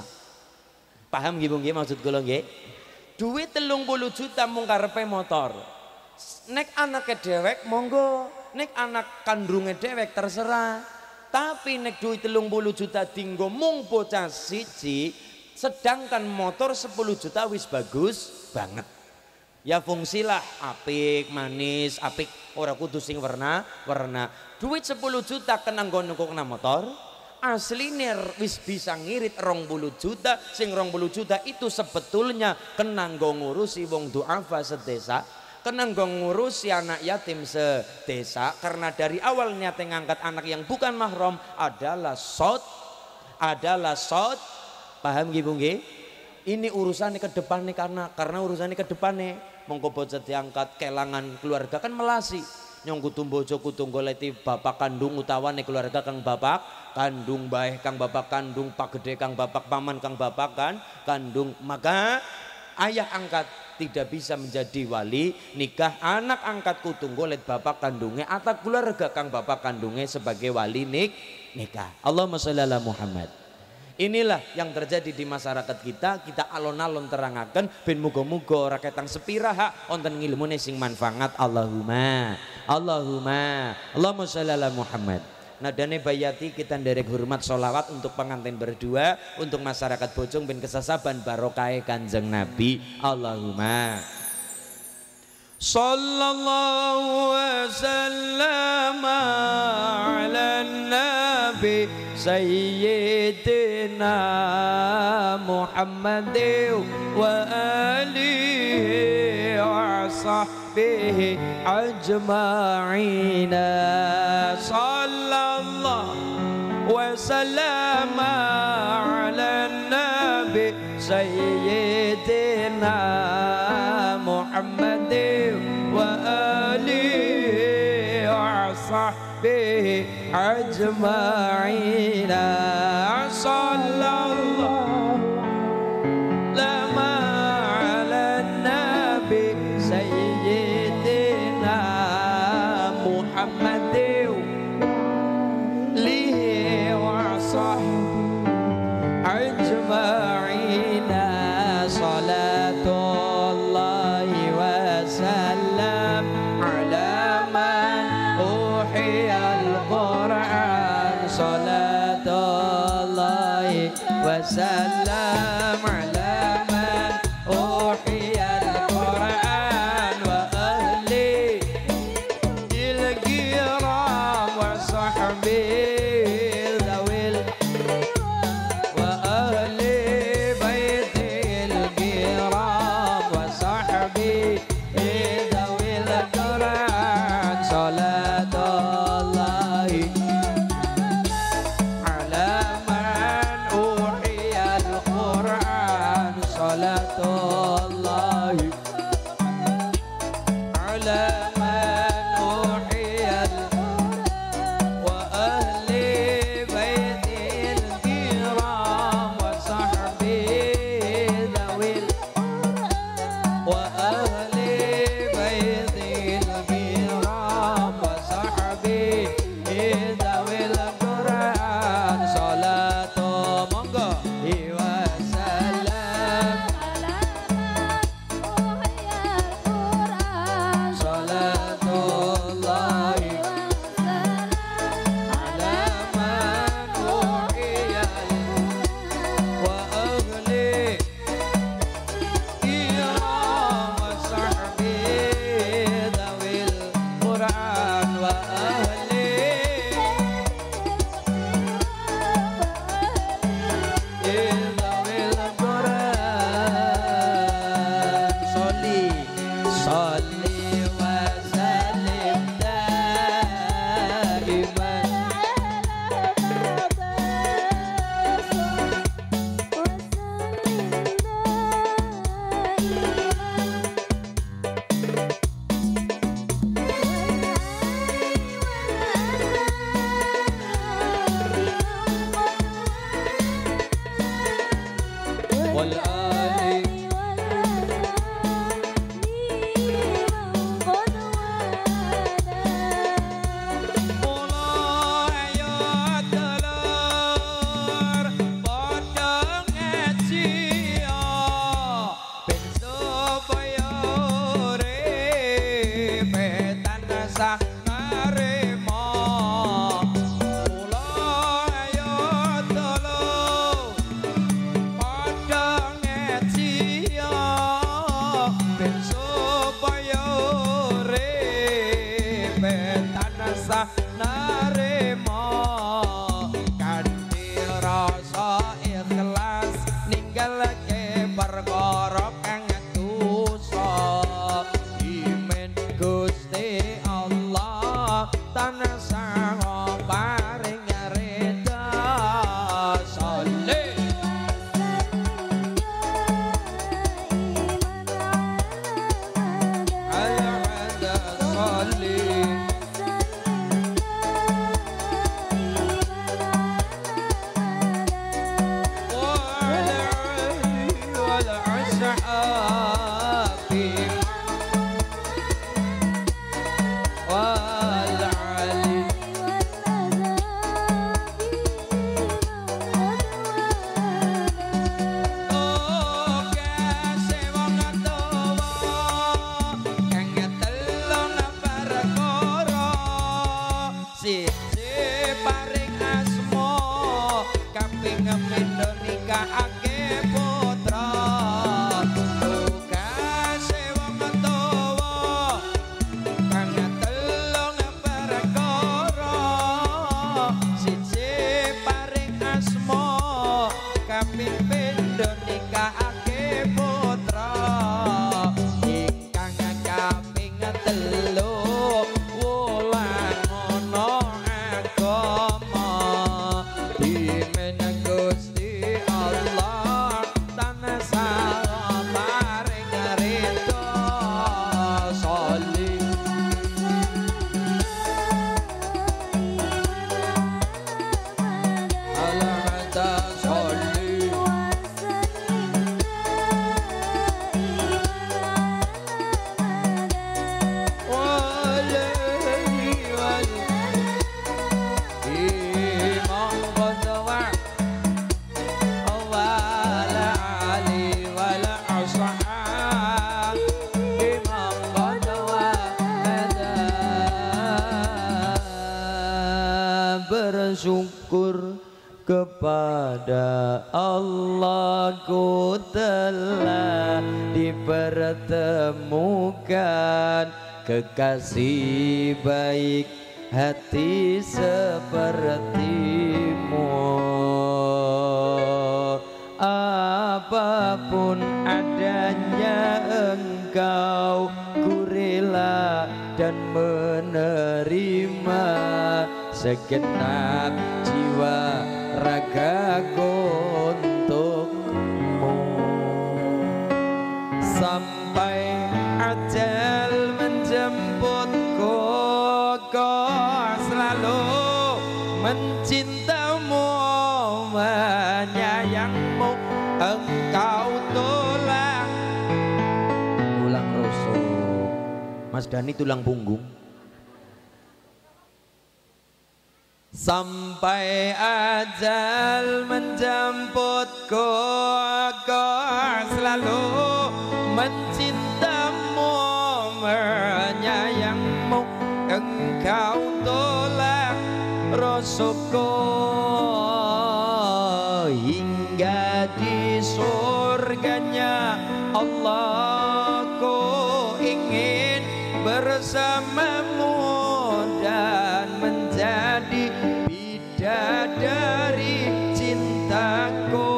Paham nggih nggih maksud kula nggih? Duit telung puluh juta mung karepe motor. Nek anake dewek monggo, nek anak kandunge dewek terserah. Tapi nek duit telung puluh juta dinggo mung bocah siji, sedangkan motor sepuluh juta wis bagus banget. Ya fungsilah apik, manis, apik ora kudu sing warna, warna. Duit sepuluh juta kena nggo nukukna motor. Aslinya wis bisa ngirit rong puluh juta, sing rong puluh juta itu sebetulnya kena nggo ngurusi wong duafa sedesa, kena nggo ngurusi anak yatim sedesa karena dari awal niat ngangkat anak yang bukan mahram adalah sod, adalah sod. Paham nggih Bu nggih? Ini urusannya ke depannya karena karena urusannya ke depannya mongko bocah diangkat kelangan keluarga kan melasi. Nyong kudu bojo kudu goleti bapak kandung utawane keluarga kang bapak kandung bae kang bapak kandung pak gede kang bapak paman kang bapak kan kandung, maka ayah angkat tidak bisa menjadi wali nikah anak angkat kudu golet bapak kandungnya atau keluarga kang bapak kandungnya sebagai wali nik nikah. Allahumma sholli ala Muhammad. Inilah yang terjadi di masyarakat kita. Kita alon-alon terangaken ben muga-muga raketang sepiraha wonten ngilmune sing manfaat. Allahumma Allahumma Allahumma sholli ala Muhammad. Nadane bayati kita nderek hormat sholawat untuk pengantin berdua, untuk masyarakat Bojong ben kesasaban barokah Kanjeng Nabi. Allahumma sallallahu wasallam ala nabi sayyidina Muhammad wa alihi wa sahbihi ajma'ina. Sallallahu wasallam ala nabi sayyidina Muhammad wa alihi wa sahbihi ajma'ina. Sallallahu lama ala nabi sayyidina Muhammad lihi wa sahbihi ajma'ina. Salatullahi wa salam ala man uhiyal Qur'an. Salatullahi wa salam ala man uhiyal Qur'an wa ahli il-kiram wa sahbihi wa ahli pindho nikahake putra tugase wong tuwa kang telung perkara siji paring asma kaping pindho nikahake putra ingkang kaping telu wulan ana agama dimen Gusti Allah tanasa maring rito sholli ala mata sholli bersyukur kepada Allah ku telah dipertemukan kekasih baik hati sepertimu apapun adanya engkau ku rela dan menerima segenap jiwa ragaku untukmu sampai ajal menjemputku kau selalu mencintamu menyayangmu engkau tulang tulang rusuk Mas Dhani tulang punggung sampai ajal menjemputku kau selalu mencintamu menyayangmu engkau tulang rusukku hingga di surganya Allah ku ingin bersamamu dan menjadi bidadari cintaku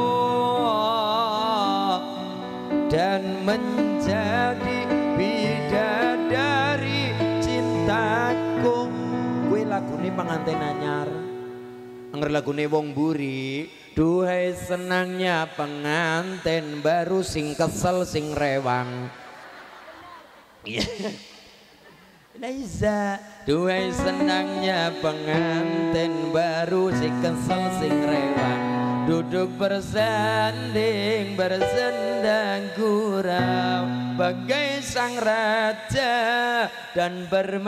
dan menjadi bidadari cintaku. Kuwi lagune pengantin anyar anger lagune wong buri duhai senangnya pengantin baru sing kesel sing rewang Laiza duhai senangnya pengantin baru si kesel sing rewang duduk bersanding bersendang gurau bagai sang raja dan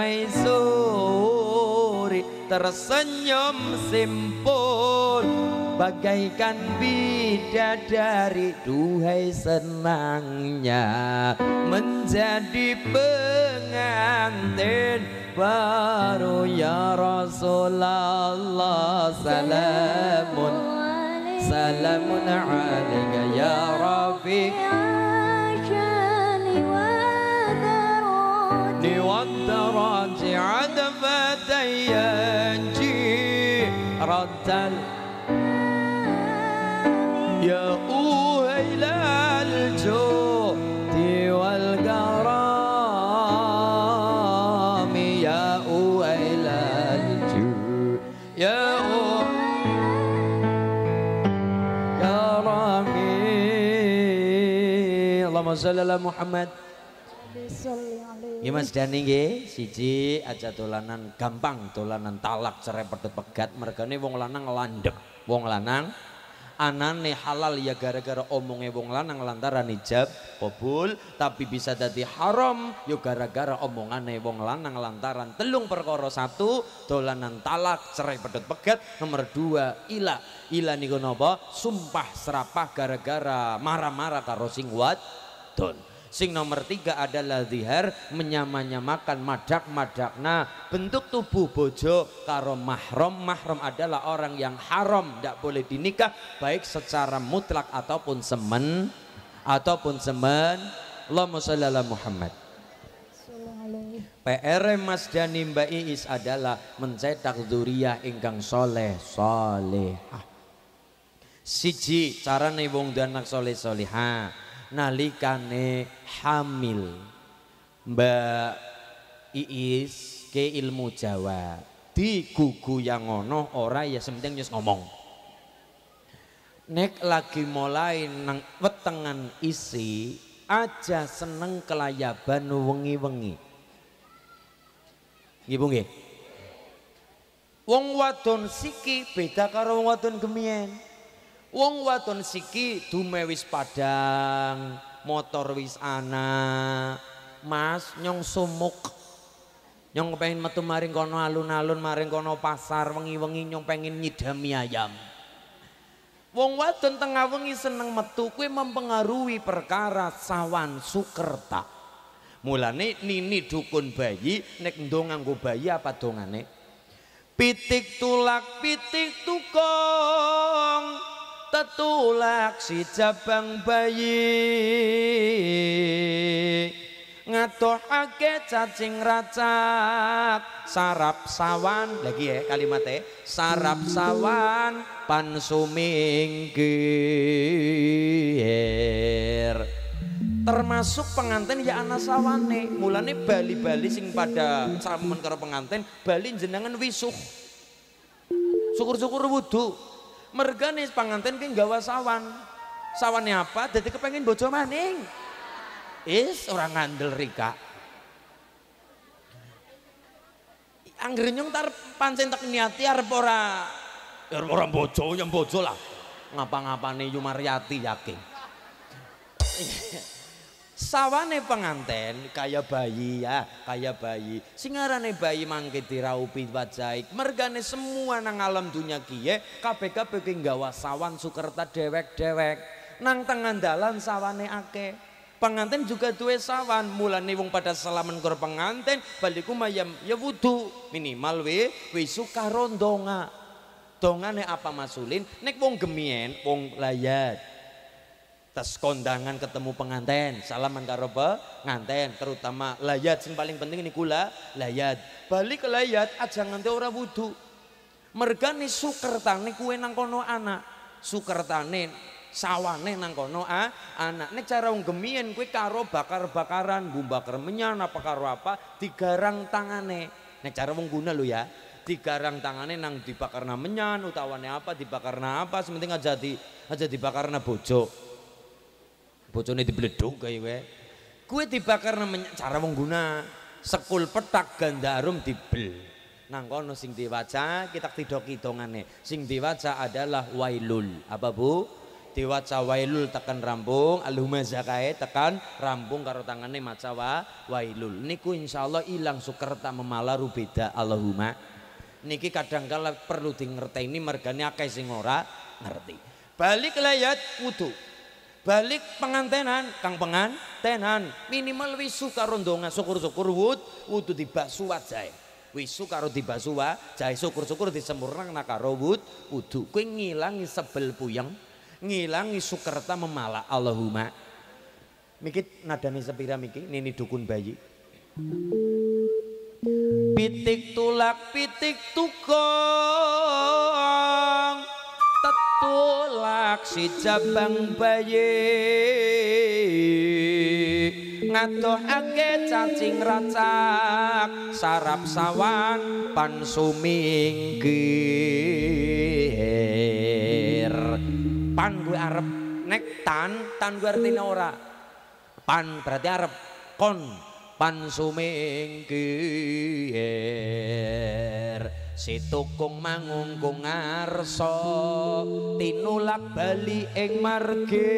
permaisuri tersenyum simpul bagaikan bidadari duhai senangnya menjadi pengantin baru ya Rasulullah salamun salamun alaika ya Rafiq ni wadaraji adafatayyanji raddal ya uhailal juhdi wal garami ya uhailal juhdi ya garami Allahumma shalli ala Muhammad. Nggih Mas Dhani nggih siji aja dolanan gampang dolanan talak cerai pedhot pegat mergane wong lanang landhep wong lanang anane halal ya gara-gara omongnya wong lanang lantaran hijab kabul tapi bisa dadi haram ya gara-gara omongane wong lanang lantaran telung perkara satu dolanan talak cerai pedhot pegat nomor dua ila ila niku napa sumpah serapah gara-gara marah-marah karo sing wadon Sing nomor tiga adalah zihar, menyamanyamakan madak-madakna bentuk tubuh bojo karo mahram. Mahram adalah orang yang haram, tidak boleh dinikah baik secara mutlak ataupun semen ataupun semen. Allahumma sholli ala Muhammad. P R Mas Dani Mbak Iis adalah mencetak dzurriyyah ingkang soleh solehah. Siji carane wong anak soleh solehah nalikane hamil. Mbak Iis ke ilmu Jawa di gugu yang ngono ora ya sementing nyus ngomong. Nek lagi mulai nang wetengan isi aja seneng kelayaban wengi-wengi. Nggih Bu nggih. Wong wadon siki beda karo wong wadon gemien. Wong wadon siki dume wis padang, motor wis ana. Mas nyong sumuk. Nyong pengen metu maring kono alun-alun, maring kono pasar wengi-wengi nyong pengen nyidami ayam. Wong wadon tengah wengi seneng metu kuwi mempengaruhi perkara sawan sukerta. Mulane nini dukun bayi nek ndong nganggo bayi apa dongane? Pitik tulak pitik tukong tetulak si jabang bayi ngatohake cacing racak sarap sawan lagi ya kalimatnya sarap sawan pan sumingkir termasuk pengantin ya anak sawane. Mulane bali-bali sing pada samen karo pengantin bali jenengan wisuh syukur-syukur wudu mergane pengantin ki nggawa sawan. Sawane apa? Dadi kepengin bojo maning. Is orang ngandel rika. Anggere nyong tar pancen tak niati arep ora ya ora bojo yang bojo lah. Ngapa-ngapane Yu Maryati yakin. Sawane penganten kaya bayi ya, kaya bayi. Singarane bayi mangke diraupi wajaik. Mergane semua nang alam dunia kiye kabeh-kabeh ki nggawa sawan sukerta dewek-dewek. Nang tengah dalan sawane akeh. Pengantin juga duwe sawan. Mulane wong pada salaman karo pengantin baliku mayam ya wudu minimal we wisu karo ndonga. Dongane apa masulin nek wong gemien wong layat. Tas kondangan ketemu pengantin salaman karo pengantin terutama layat sing paling penting ini kula layat balik ke layat aja nganti ora wudu mergane sukertane kuwe nang kono anak sukertane sawane nang kono ah, anak nek cara wong gemien kuwe karo bakar-bakaran bumbakar menyan apa karo apa digarang tangane nek cara wong guna lho ya digarang tangane nang dibakarna menyan utawane apa dibakarna apa sementing aja di aja dibakarna bojo bocone dibleduk kaya kowe. Kuwi dibakar namanya cara wong guna. Sekul petak gandarum dibel. Nang kono sing diwaca kita tidak hitungane. Sing diwaca adalah wailul. Apa Bu? Diwaca wailul tekan rampung, Allahumma zakae tekan rampung karo tangane maca wa wailul. Niku insyaallah ilang sukerta memalaru beda Allahumma. Niki kadangkala perlu di ngerteni mergane akeh sing ora ngerti. Balik layat wudu. Balik pengantenan, kang pengantenan minimal wisu karo ndonga syukur-syukur wud wudu dibasu wajahe. Wisu karo dibasu wajahe syukur-syukur disempurna karo wud wudu. Kowe ngilangi sebel puyeng, ngilangi sukerta memala Allahumma. Mikit nadane sepira miki nini dukun bayi. Pitik tulak pitik tukong tetulak si jabang bayi ngatohake cacing racak sarap sawan pan sumingkir pan gue arep nek tan tan gue artinya ora pan berarti arep kon pan sumingkir si tukung mangungkung ngarso tinulak bali ing marge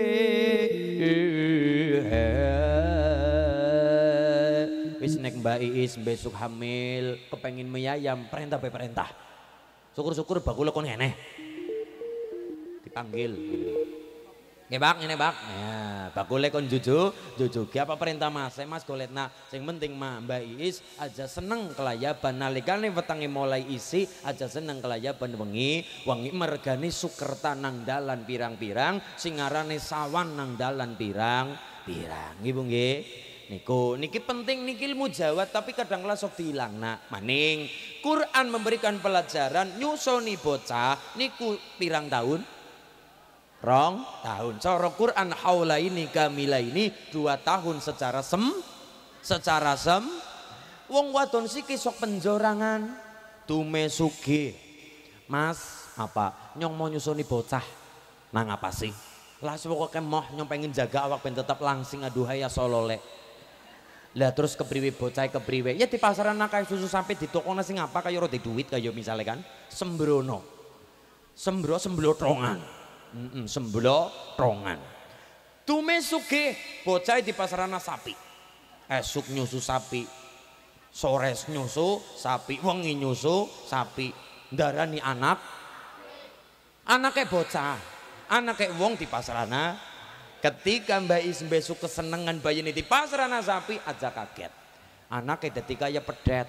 wis nek Mbak Iis besok hamil kepengin meyayam perintah be perintah syukur-syukur bakul kon ngene dipanggil Nggih Pak, ngene Pak. Ya, bakule kon juju, jujugi apa perintah Mas? Saya Mas goletna. Sing penting mah Mbak Iis aja seneng kelayaban nalikane wetenge mulai isi aja seneng kelayaban wengi, wengi mergani sukerta nang dalan pirang-pirang, sing ngarane sawan nang dalan pirang-pirang. Nggih Bu nggih. Niku niki penting niki ilmu Jawa tapi kadang kala sok diilangna. Maning Quran memberikan pelajaran nyusoni bocah niku pirang tahun? Rong tahun. Cara Quran haula ini kamila ini dua tahun secara sem secara sem wong wadon siki sok penjorangan tume sugih. Mas apa nyong mau nyusoni bocah nang apa sih lah pokoke moh nyong pengen jaga awak ben tetap langsing aduhai ya solole lah terus kepriwe bocah kepriwe ya di pasaran kayak susu sampai di toko sing apa kayak roti duit kayak misalnya kan sembrono sembro semblotrongan Mm -mm, semblotrongan tume sugih bocah di pasarana sapi esuk nyusu sapi sores nyusu sapi wengi nyusu sapi ndarani anak anaknya bocah anaknya wong di pasarana ketika Mbak Is besok kesenengan bayi ini di pasarana sapi aja kaget anaknya dadi kaya pedet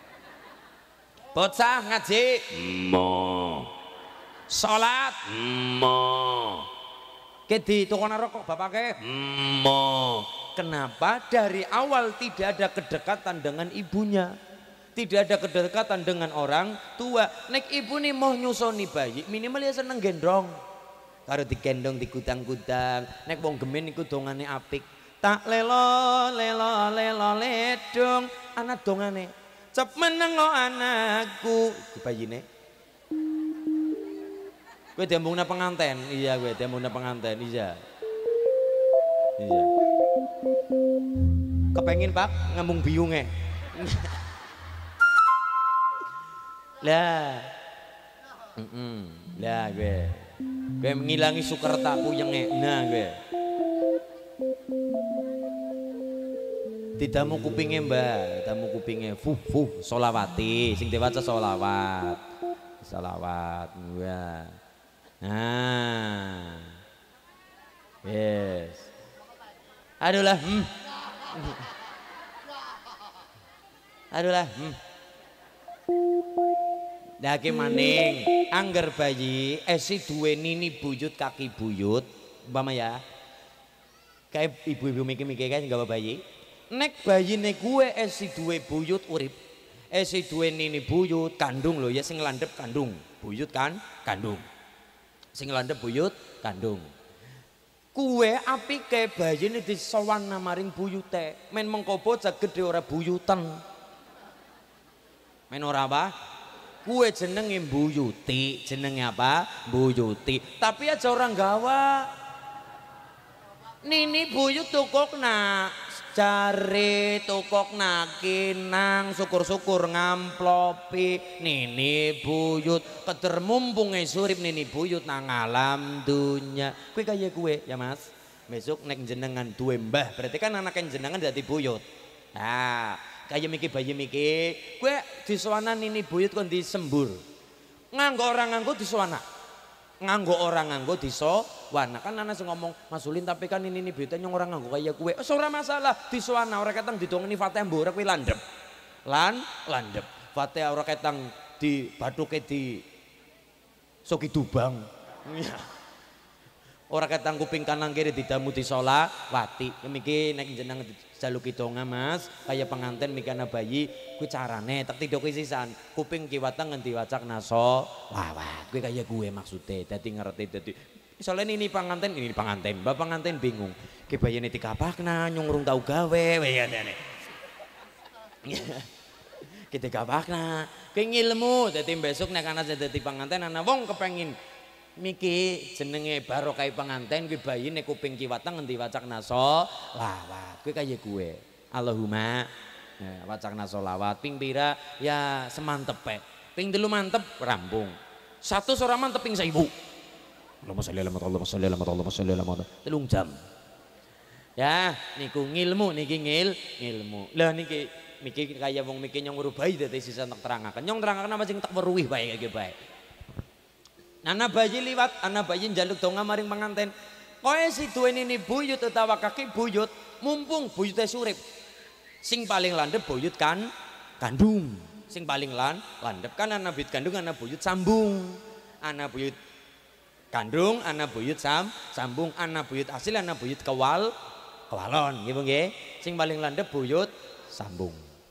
bocah ngaji mo salat mo ke di tukang rokok bapaknya mo kenapa dari awal tidak ada kedekatan dengan ibunya tidak ada kedekatan dengan orang tua nek ibu nih mau nyusoni bayi minimal ya seneng gendong karo digendong di gudang-gudang nek wong gemen iku dongane apik tak lelo lelo lelo ledong anak dongane cep menengo anakku bayine gue diambungna penganten iya gue diambungna penganten iya iya kepengin Pak ngambung biungnya lah mm -mm. lah gue gue ngilangi sukerta puyenge nah gue didamu kupingnya Mbak didamu kupingnya fuh fuh solawati sing diwaca solawat solawat ya nah yes aduh lah hmm. aduh lah hmm. Dake maning angger bayi esi duwe nini buyut kaki buyut umpama ya kayak ibu-ibu mikir-mikir kan gak bayi nek bayi nek gue esi duwe buyut urip esi duwe nini buyut kandung loh ya sing landep kandung buyut kan kandung sing landep buyut kandung kue api ke bayi ini disowan namaring buyute men mengko bocah gede ora buyutan men ora apa kue jenenge buyuti jenenge apa buyuti tapi aja orang gawa nini buyut tukok nak cari tukok nakinang syukur-syukur ngamplopi nini buyut keder mumpung surip nini buyut nang alam dunya kue kaya kue ya Mas besok nek jenengan duwe mbah berarti kan anak yang jenengan dadi buyut nah kaya miki bayi miki kue disowanan nini buyut kon disembur nganggo orang nganggo disowana nganggo orang nganggo disowana kan anak sing ngomong Mas Ulin tapi kan ini nih buyutnya orang nganggo kaya kue oh, ora masalah disowana orang ketang didongeni Fatihah mbore kuwi landep lan landep Fatihah orang ketang di baduke di sogi dubang orang ketang kuping kanan kiri didamu disolawati miki nek jeneng jaluki donga Mas kaya penganten mikana bayi ku carane tak tidoki sisan kuping kiwatang ngendi wacak naso wawat gue kaya gue maksudnya dadi ngerti dadi soalnya ini penganten ini penganten bapak penganten bingung ke bayi ini dikapakna nyungrung tau gawe weyane kita kapakna ke ngilmu dadi besok nek ana dadi penganten ana wong kepengin miki jenenge barokah penganten kuwi bayi nek kuping kiwatang ngendi wacakna sholawat kuwi kaya gue Allahumma ya, wacakna sholawat ping pira ya semantepe ping telu mantep rampung satu ora mantep ping seribu Allahumma sholli ala Muhammad Allahumma sholli ala Muhammad Allahumma sholli ala Muhammad telung jam ya niku ngilmu niki ngil ngilmu lah niki miki kaya wong miki nyong rubahi dadi sisa tak terangaken nyong terangaken apa sing tak weruhi bae kaya bae anak bayi liwat, anak bayi njaluk donga maring penganten Kowe si duweni ni buyut utawa kaki buyut, mumpung buyute surip. Sing paling landep buyut kan kandung. Sing paling lan landep kan ana buyut kandung, ana buyut sambung. Ana buyut kandung, ana buyut sam sambung, ana buyut asil, ana buyut kewal kewalon nggih nggih. Sing paling landep buyut sambung.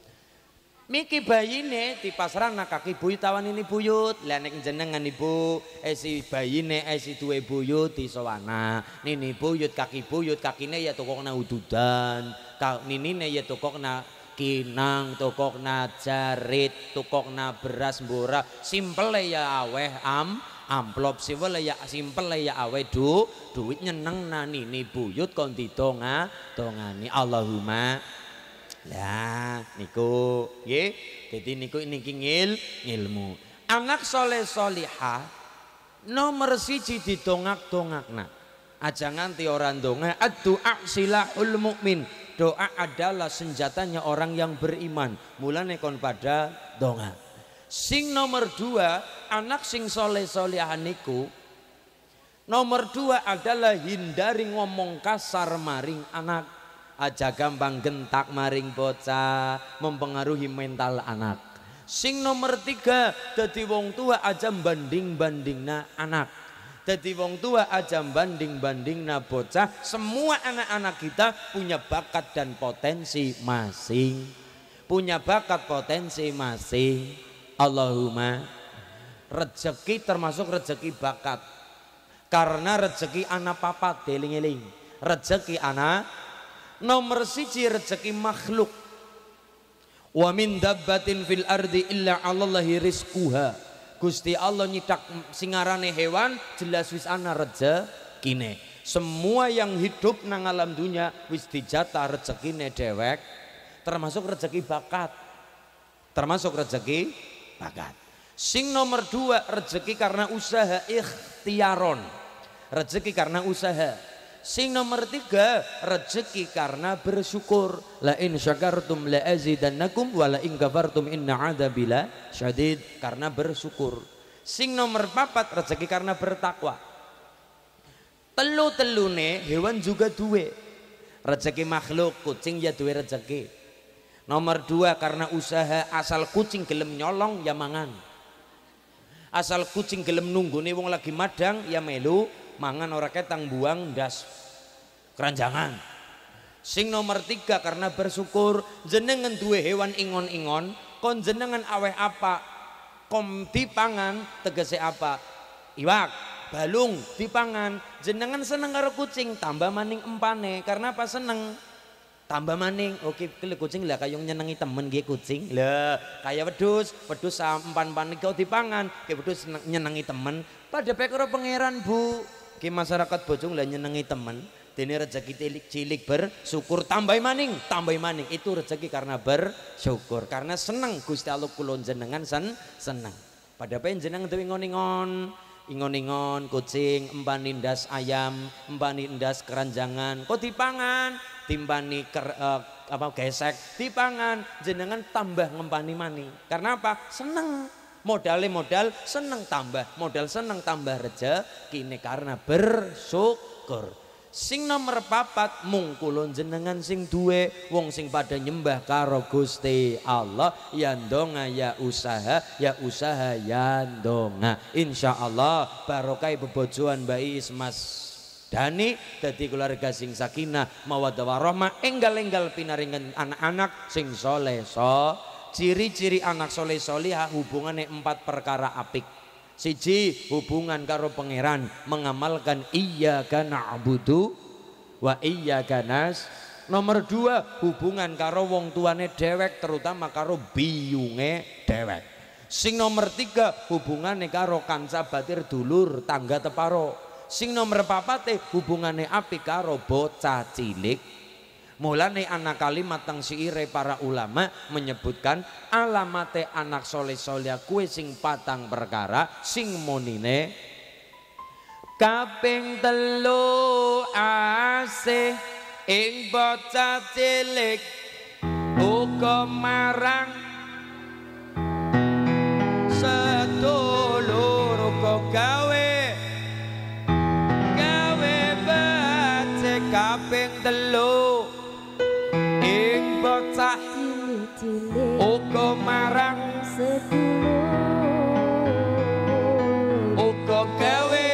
Miki bayine dipasrahna kaki buyut tawan ini buyut. Lah nek jenengan ibu esi bayine esi duwe buyut disowana. Nini buyut kaki buyut kakine ya tokokna ududan. Ninine ya tokokna kinang, tokokna jarit, tokokna beras mbora. Simple ya aweh am amplop simple ya simple ya aweh du duit nyeneng na nini buyut kon ditonga tongani Allahumma. Lah niku nggih dadi niku niki ngil ngilmu anak soleh solihah nomor siji didongak-dongakna aja nganti orang donga ad-du'a silahul mukmin doa adalah senjatanya orang yang beriman mulane kon pada donga sing nomor dua anak sing soleh solihah niku nomor dua adalah hindari ngomong kasar maring anak aja gampang gentak maring bocah mempengaruhi mental anak. Sing nomor tiga dadi wong tua aja banding-bandingna anak. Dadi wong tua aja banding-bandingna bocah. Semua anak-anak kita punya bakat dan potensi masing. Punya bakat potensi masing. Allahumma rezeki termasuk rezeki bakat. Karena rezeki anak papat deling-eling. Rezeki anak nomor siji rezeki makhluk wa min dabbatin fil ardi illa 'alallahi rizquha Gusti Allah nyidak singarane hewan jelas wis ana rezekine semua yang hidup nang alam dunia wis dijatah rezekine dewek termasuk rezeki bakat termasuk rezeki bakat sing nomor dua rezeki karena usaha ikhtiaron rezeki karena usaha sing nomor tiga rezeki karena bersyukur la in syakartum la azidannakum wa la in kafartum inna adzabi la syadid karena bersyukur sing nomor papat rezeki karena bertakwa telu-telune hewan juga duwe rezeki makhluk kucing ya duwe rezeki nomor dua karena usaha asal kucing gelem nyolong ya mangan asal kucing gelem nunggune wong lagi madang ya melu mangan ora ketang buang das keranjangan sing nomor tiga karena bersyukur jenengan duwe hewan ingon-ingon kon jenengan aweh apa kom dipangan tegese apa iwak balung dipangan jenengan seneng karo kucing tambah maning empane karena apa seneng tambah maning oke kele kucing lah kayong nyenengi temen nggih kucing lah kaya wedhus wedhus empan-empan kau dipangan ke wedhus nyenengi temen pada pekoro pangeran bu ki masyarakat Bojong lah nyenengi temen dene rezeki cilik cilik bersyukur tambah maning tambah maning itu rezeki karena bersyukur karena seneng Gusti Allah kula jenengan sen seneng pada pen jenengan duwe ingon-ingon ingon-ingon kucing empani ndas ayam empani ndas keranjangan kok dipangan timpani ker, uh, apa gesek dipangan jenengan tambah ngempani maning karena apa seneng modalnya modal seneng tambah modal seneng tambah rezeki ini karena bersyukur sing nomor papat mung kula jenengan sing duwe wong sing pada nyembah karo Gusti Allah ya ndonga ya usaha ya usaha ya ndonga insyaallah barokah bebojoan Mbak Ismas Dani dadi keluarga sing sakinah mawaddah warahmah enggal-enggal pinaringan anak-anak sing soleh so ciri-ciri anak soleh solihah hubungannya empat perkara apik siji hubungan karo pangeran mengamalkan iyyaka na'budu wa iyyaka nas nomor dua hubungan karo wong tuane dewek terutama karo biyunge dewek sing nomor tiga hubungannya karo kanca batir dulur tangga teparo sing nomor papate hubungannya apik karo bocah cilik mulane anak kalimat teng siire para ulama menyebutkan alamate anak soleh soleh kue sing patang perkara sing monine kaping telu asih ing bocah cilik uga marang sedulur uga gawe gawe cilik uga marang sedulur uga gawe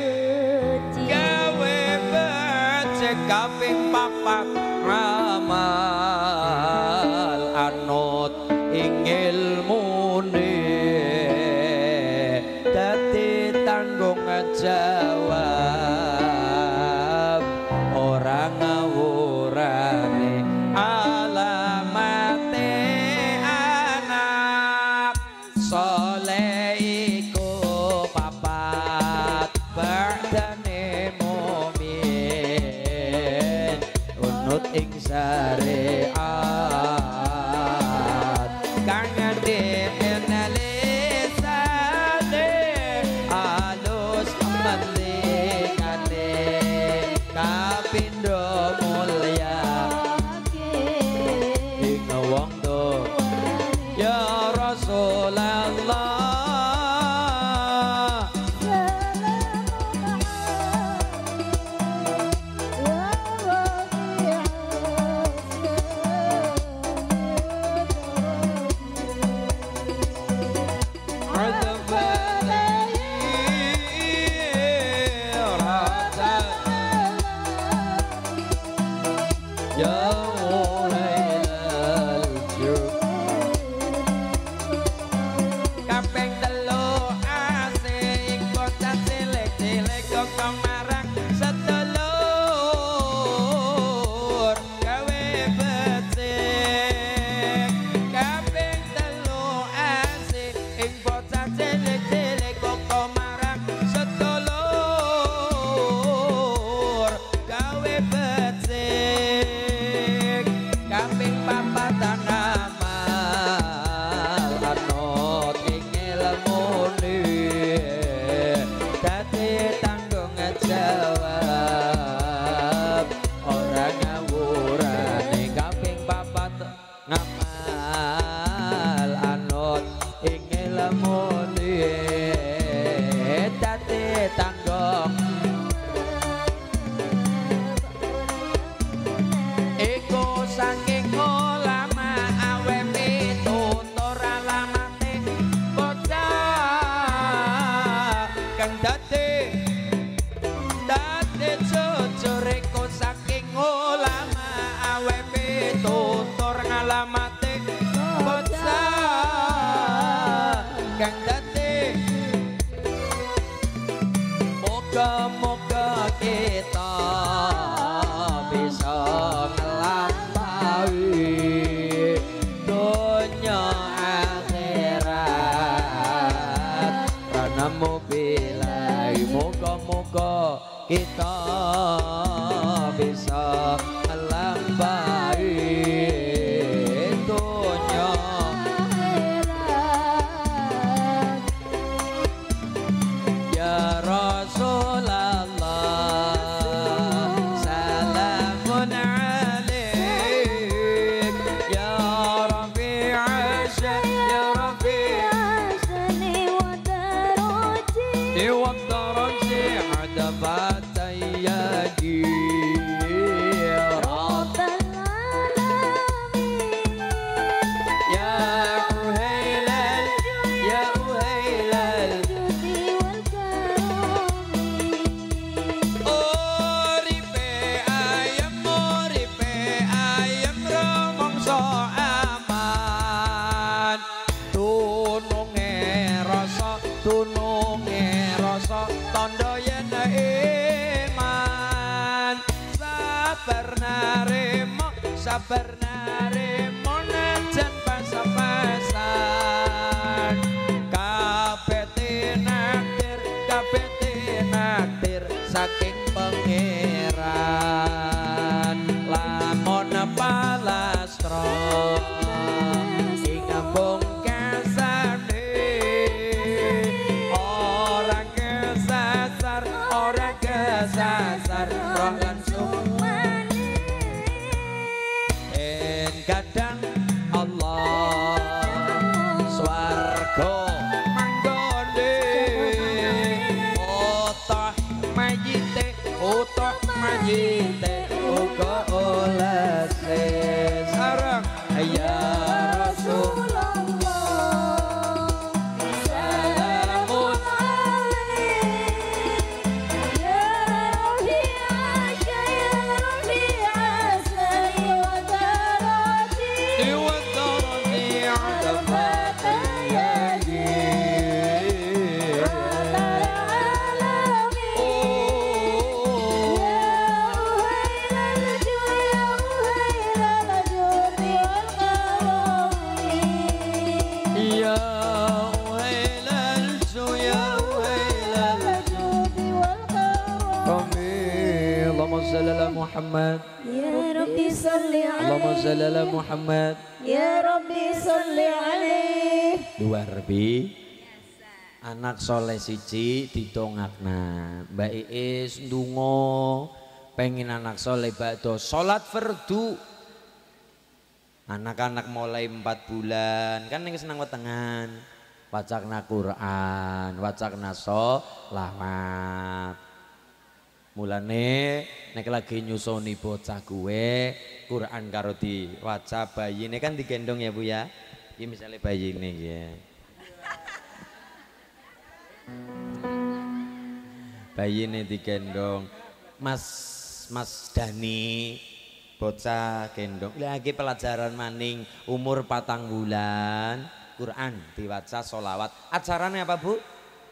gawe becik kaping papat ramal anut ing ilmune dadi tanggung jawab ora ngawurane alamate anak soleh iku papat ba'dane mumin unut ing syariat kang ngendene lisane alus mendikane kapindo mulya ing wong do ya Rasulullah Moga-moga kita bisa ngelampaui dunia akhirat karena mobilai. Moga-moga kita bisa ngelampaui dunia ya Rasulullah salamun alaik ya Rabi' Asyan ya Rabi' Asyan wa daraji wa daraji ada batayadi ya Rabbal alamin ya Uhailal ya Uhailal tununge rasa tandha yen iman sabar narima sabar narima najan pas-pasan kabeh tinakdir kabeh tinakdir saking pangeran lamun palastra ing ambung sasar roh langsung en kadang Allah swarga manggone otoh majite otoh majite uga oleh sareng ya shalli ala Muhammad. Ya Rabbi salli Allahumma alaihi. shalli ala Muhammad. Ya Rabbi salli alaihi. Luar bi. Anak soleh siji ditongakna. Mbak Iis ndonga pengen anak soleh bakdo salat fardu. Anak-anak mulai empat bulan kan yang senang wetengan wacakna Quran, wacakna sholawat. Mulane nek lagi nyusoni bocah gue Quran karo diwaca bayine kan digendong ya Bu ya. Iki misalnya bayine ya. Bayine digendong. Mas Mas Dani bocah gendong lagi pelajaran maning umur patang bulan Quran diwaca sholawat. Acaranya apa Bu?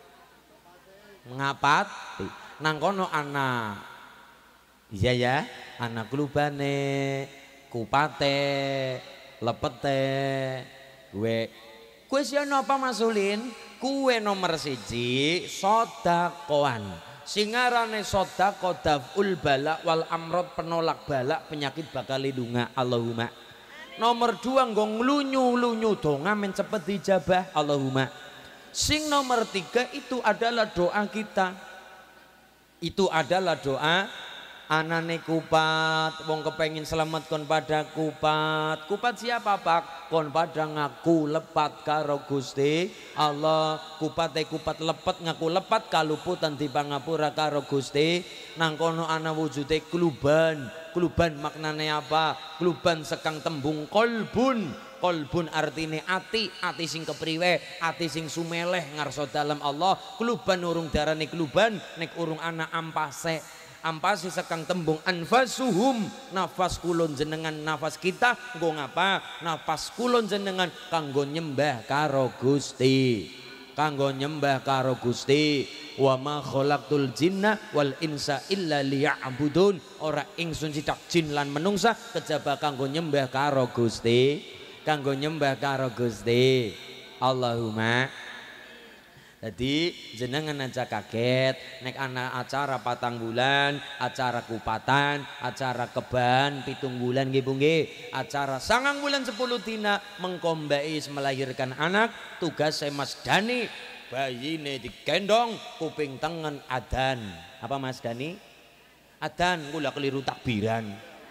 Ngapat nang kono anak iya ya anak klubane kupate lepete gue kue siapa apa masulin kue nomor siji sodakoan singarane sodako daf'ul balak wal amrod penolak balak penyakit bakal lindunga Allahumma. Nomor dua nggong lunyu lunyu donga men cepet dijabah Allahumma. Sing nomor tiga itu adalah doa kita, itu adalah doa anane kupat wong kepengin selamat kon pada kupat. Kupat siapa Pak? Kon pada ngaku lepat karo Gusti Allah. Kupate kupat lepet ngaku lepat kaluputan di pangapura karo Gusti. Nang kono ana wujude kluban. Kluban maknane apa? Kluban sekang tembung kolbun. Kolbun artine ati, ati sing kepriwe, ati sing sumeleh ngarso dalam Allah. Kluban urung darane kluban nek urung ana ampase. Ampasi sekang tembung anfasuhum nafas kulon jenengan nafas kita nggo ngapa nafas kulon jenengan kanggo nyembah karo Gusti kanggo nyembah karo Gusti wa ma khalaqtul jinna wal insa illa liya'budun ora ingsun cicak jin lan menungsa kejaba kanggo nyembah karo Gusti kanggo nyembah karo Gusti Allahumma. Jadi jenengan aja kaget nek ana acara patang bulan, acara kupatan, acara keban pitung bulan nggih Bu nggih, acara sangang bulan sepuluh dina mengkombais melahirkan anak, tugas saya Mas Dani bayine digendong kuping tengen adan. Apa Mas Dani? Adan kula keliru takbiran.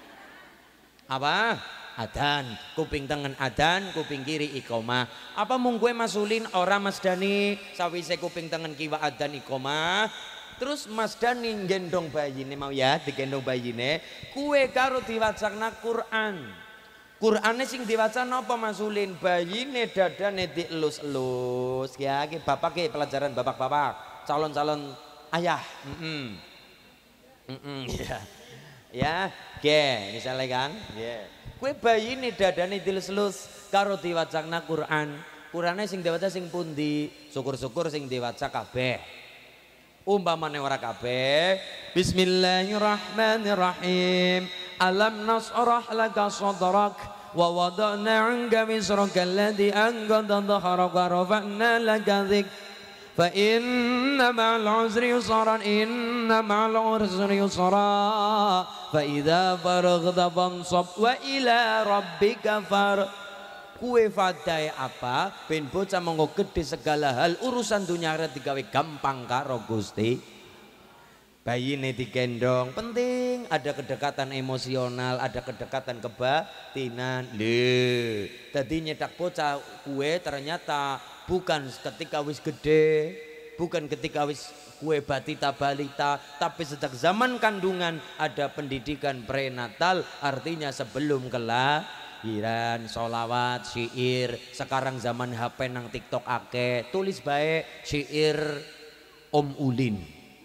Apa? Adan, kuping tengen adan, kuping kiri iqomah. Apa mung gue masulin ora Mas Dani sawise kuping tengen kiwa adan iqomah. Terus Mas Dani gendong bayine mau ya digendong bayine kue karo diwacana Quran. Qurane sing diwaca napa masulin bayine dadane dielus-elus ya ki bapak ki pelajaran bapak-bapak calon-calon ayah. Heeh. Heeh ya. Ya, ge misalnya kan. Yeah. Kue bayi ini dadane dilus-lus karo diwacana Quran. Qurane sing diwaca sing pundi? Syukur-syukur sing diwaca kabeh. Umpamane ora kabeh, Bismillahirrahmanirrahim. Alam nasrah laka sadrak wa wada'na 'anka wizraka alladhi anqadha dhahraka wa rafa'na laka dhikrak. Fa inna ma'al usri yusran inna ma'al usri yusra fa idza faraghta fansab wa ila rabbika far. Kue fadai apa ben bocah monggo gede segala hal urusan dunia akhirat digawe gampang karo Gusti. Bayine digendong penting ada kedekatan emosional, ada kedekatan kebatinan. Le tadi nyedak bocah kue ternyata bukan ketika wis gede, bukan ketika wis kue batita balita, tapi sejak zaman kandungan ada pendidikan prenatal, artinya sebelum kelahiran. Sholawat, syair, sekarang zaman H P nang TikTok ake, tulis baik syair Om Ulin,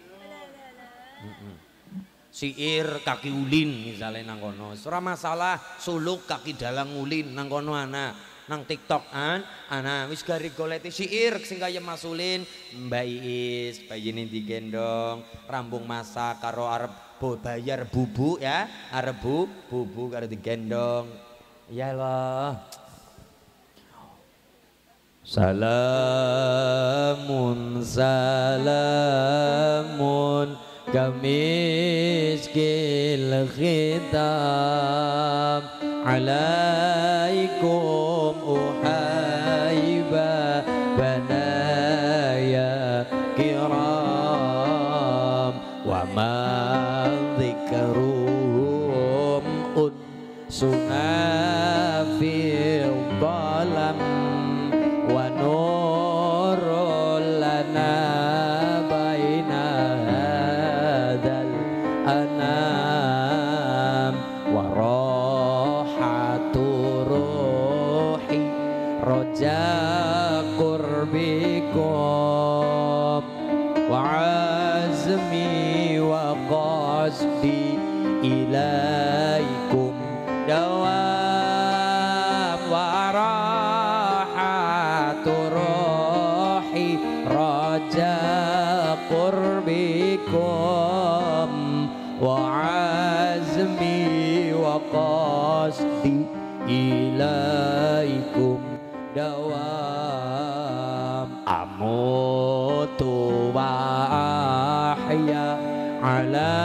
syair kaki ulin misalnya nang kono, ora masalah suluk kaki dalang ulin nang kono anak. Nang TikTok an, ana wis gari goleti syair sing kaya masulin Mbak Iis, bayine digendong, rambung masak karo arep bayar bubu ya, arep bu, bubu karo digendong. Ya Allah. Salamun salamun kamiskil khitam alaikum uhaiba banaya kiram wa ma dzikruhum unsuna fil dhalam wa nurul lana baina hadzal anam wa rahatu ruhi raja qurbikum wa azmi wa qasdi ilaikum dawam wa rahatu ruhi raja qurbikum wa azmi wa qasdi ilaikum dawam amutu wa ahya ala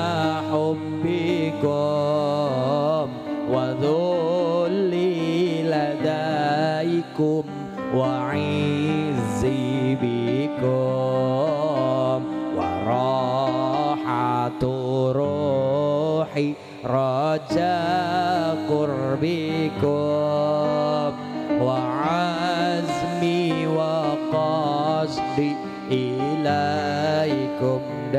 hubbikum wa dhulli ladaikum wa izzi bikum wa rahatu ruhi raja qurbikum wa azmi wa qasdi ilaikum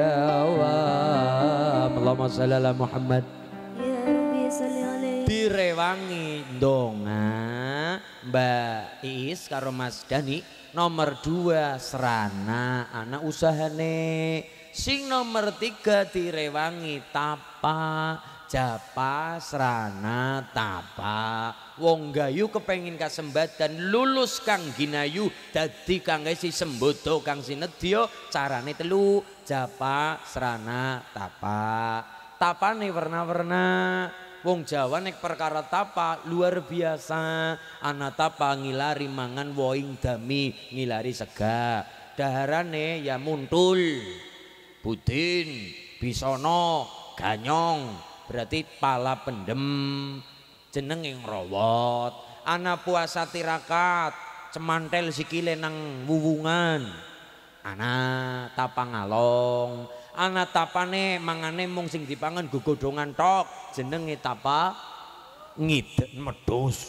dawam. Allahumma shalli ala Muhammad. Ya Rabbi salli alaihi. Direwangi donga Mbak Iis karo Mas Dani nomor dua serana anak usahane, sing nomor tiga direwangi tapa japa serana tapa. Wong gayu kepengin kasembatan lulus kang ginayu dadi kang si sembodo kang sinedya carane telu japa serana tapa. Tapane warna-warna. Wong Jawa nek perkara tapa luar biasa. Ana tapa ngilari mangan woing dami ngilari sega. Daharane ya muntul, budin, bisono, ganyong. Berarti pala pendem, jenenge ngrowot. Ana puasa tirakat, cemantel sikile nang wuwungan. Ana tapa ngalong. Ana tapane mangane mung sing dipangan gogodongan tok, jenenge tapa ngiden medhus.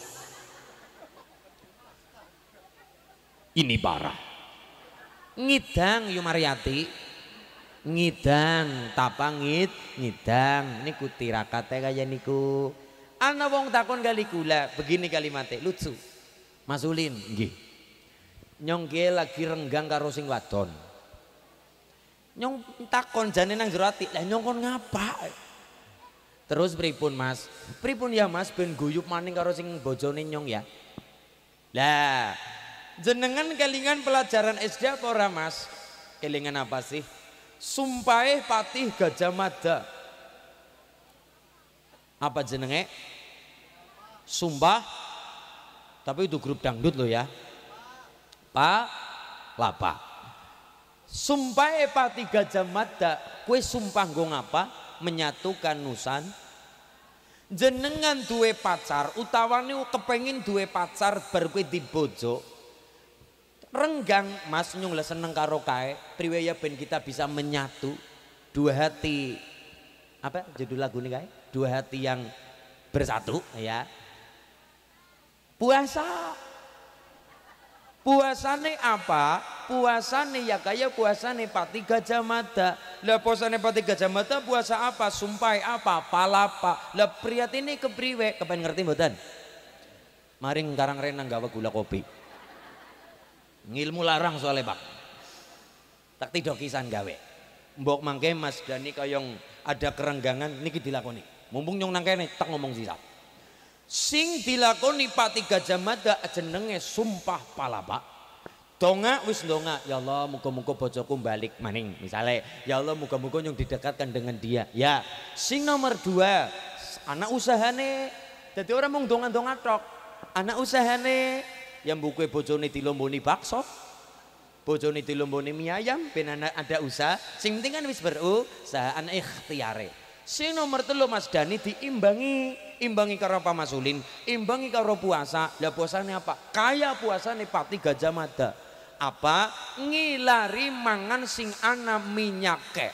Ini parah. Ngidang yu Maryati, ngidang tapa ngid ngidang niku tirakate kaya niku. Ana wong takon kali kula, begini kalimatnya lucu. Mas Ulin, nggih. Nyong ki lagi renggang karo sing wadon. Nyong takon jane nang jero ati, lah nyong kon ngapa? Terus pripun Mas? Pripun ya Mas ben guyub maning karo sing bojone nyong ya? Lah, jenengan kelingan pelajaran S D apa ora Mas? Kelingan apa sih? Sumpahe Patih Gajah Mada. Apa jenenge? Sumpah. Tapi itu grup dangdut loh ya. Pa lapa. Sumpah Patih Gajah Mada, kue sumpah nggo ngapa? Menyatukan Nusan. Jenengan duwe pacar, utawane kepengin duwe pacar bar kue dibojo. Renggang Mas nyung lah seneng karo kae, priweya ben kita bisa menyatu dua hati. Apa judul lagu ini kae? Dua hati yang bersatu ya. Puasa. Puasane apa? Puasane ya kayak puasane Patih Gajah Mada. Lah puasane Patih Gajah Mada puasa apa? Sumpah apa? Palapa. Lah priat ini kepriwe? Kepen ngerti mboten? Maring karang renang gawa gula kopi. Ngilmu larang soalnya Pak. Tak tidak kisan gawe. Mbok mangke Mas Dani kayong ada kerenggangan niki dilakoni. Mumpung nyong nang kene tak ngomong sisa. Sing dilakoni Patih Gajah Mada jenenge sumpah palapa. Donga wis donga, ya Allah muga-muga bojoku balik maning. Misale, ya Allah muga-muga nyong didekatkan dengan dia. Ya, sing nomor dua, anak usahane. Dadi orang mung donga-donga tok. Anak usahane yang buku bojone dilomboni bakso. bojone dilombone mie ayam ben ada usaha, sing penting kan wis berusaha ana ikhtiare. Sing nomor telu Mas Dani diimbangi, imbangi karo pamasulin, imbangi karo puasa. Lah puasane apa? Kaya puasane Pati Gajah Mada. Apa? Ngilari mangan sing ana minyake.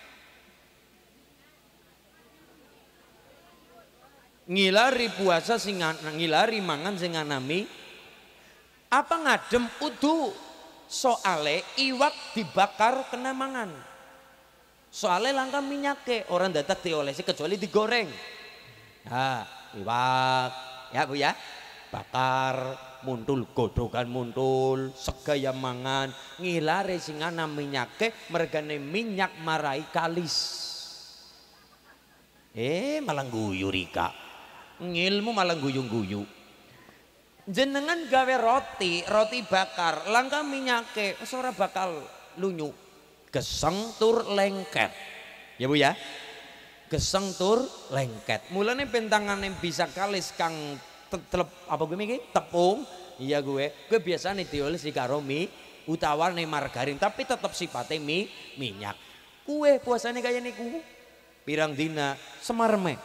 Ngilari puasa sing ngilari mangan sing ana mi. Apa ngadem udu? Soale iwak dibakar kena mangan. Soalnya langka minyaknya orang dadak diolesi kecuali digoreng. Nah, iwak ya Bu ya, bakar muntul godhogan muntul segaya mangan ngilare sing ana minyaknya mergane minyak marai kalis. Eh malah guyu Rika, ngilmu malah guyu-guyu. Jenengan gawe roti, roti bakar langka minyaknya ora bakal lunyu. Geseng tur lengket ya Bu ya, geseng tur lengket mulane bentangane bisa kalis kang telep apa gue mikir tepung iya gue gue biasanya diolesi karo mie utawane margarin tapi tetap sifatnya mie minyak. Kue puasane kaya niku pirang dina semarme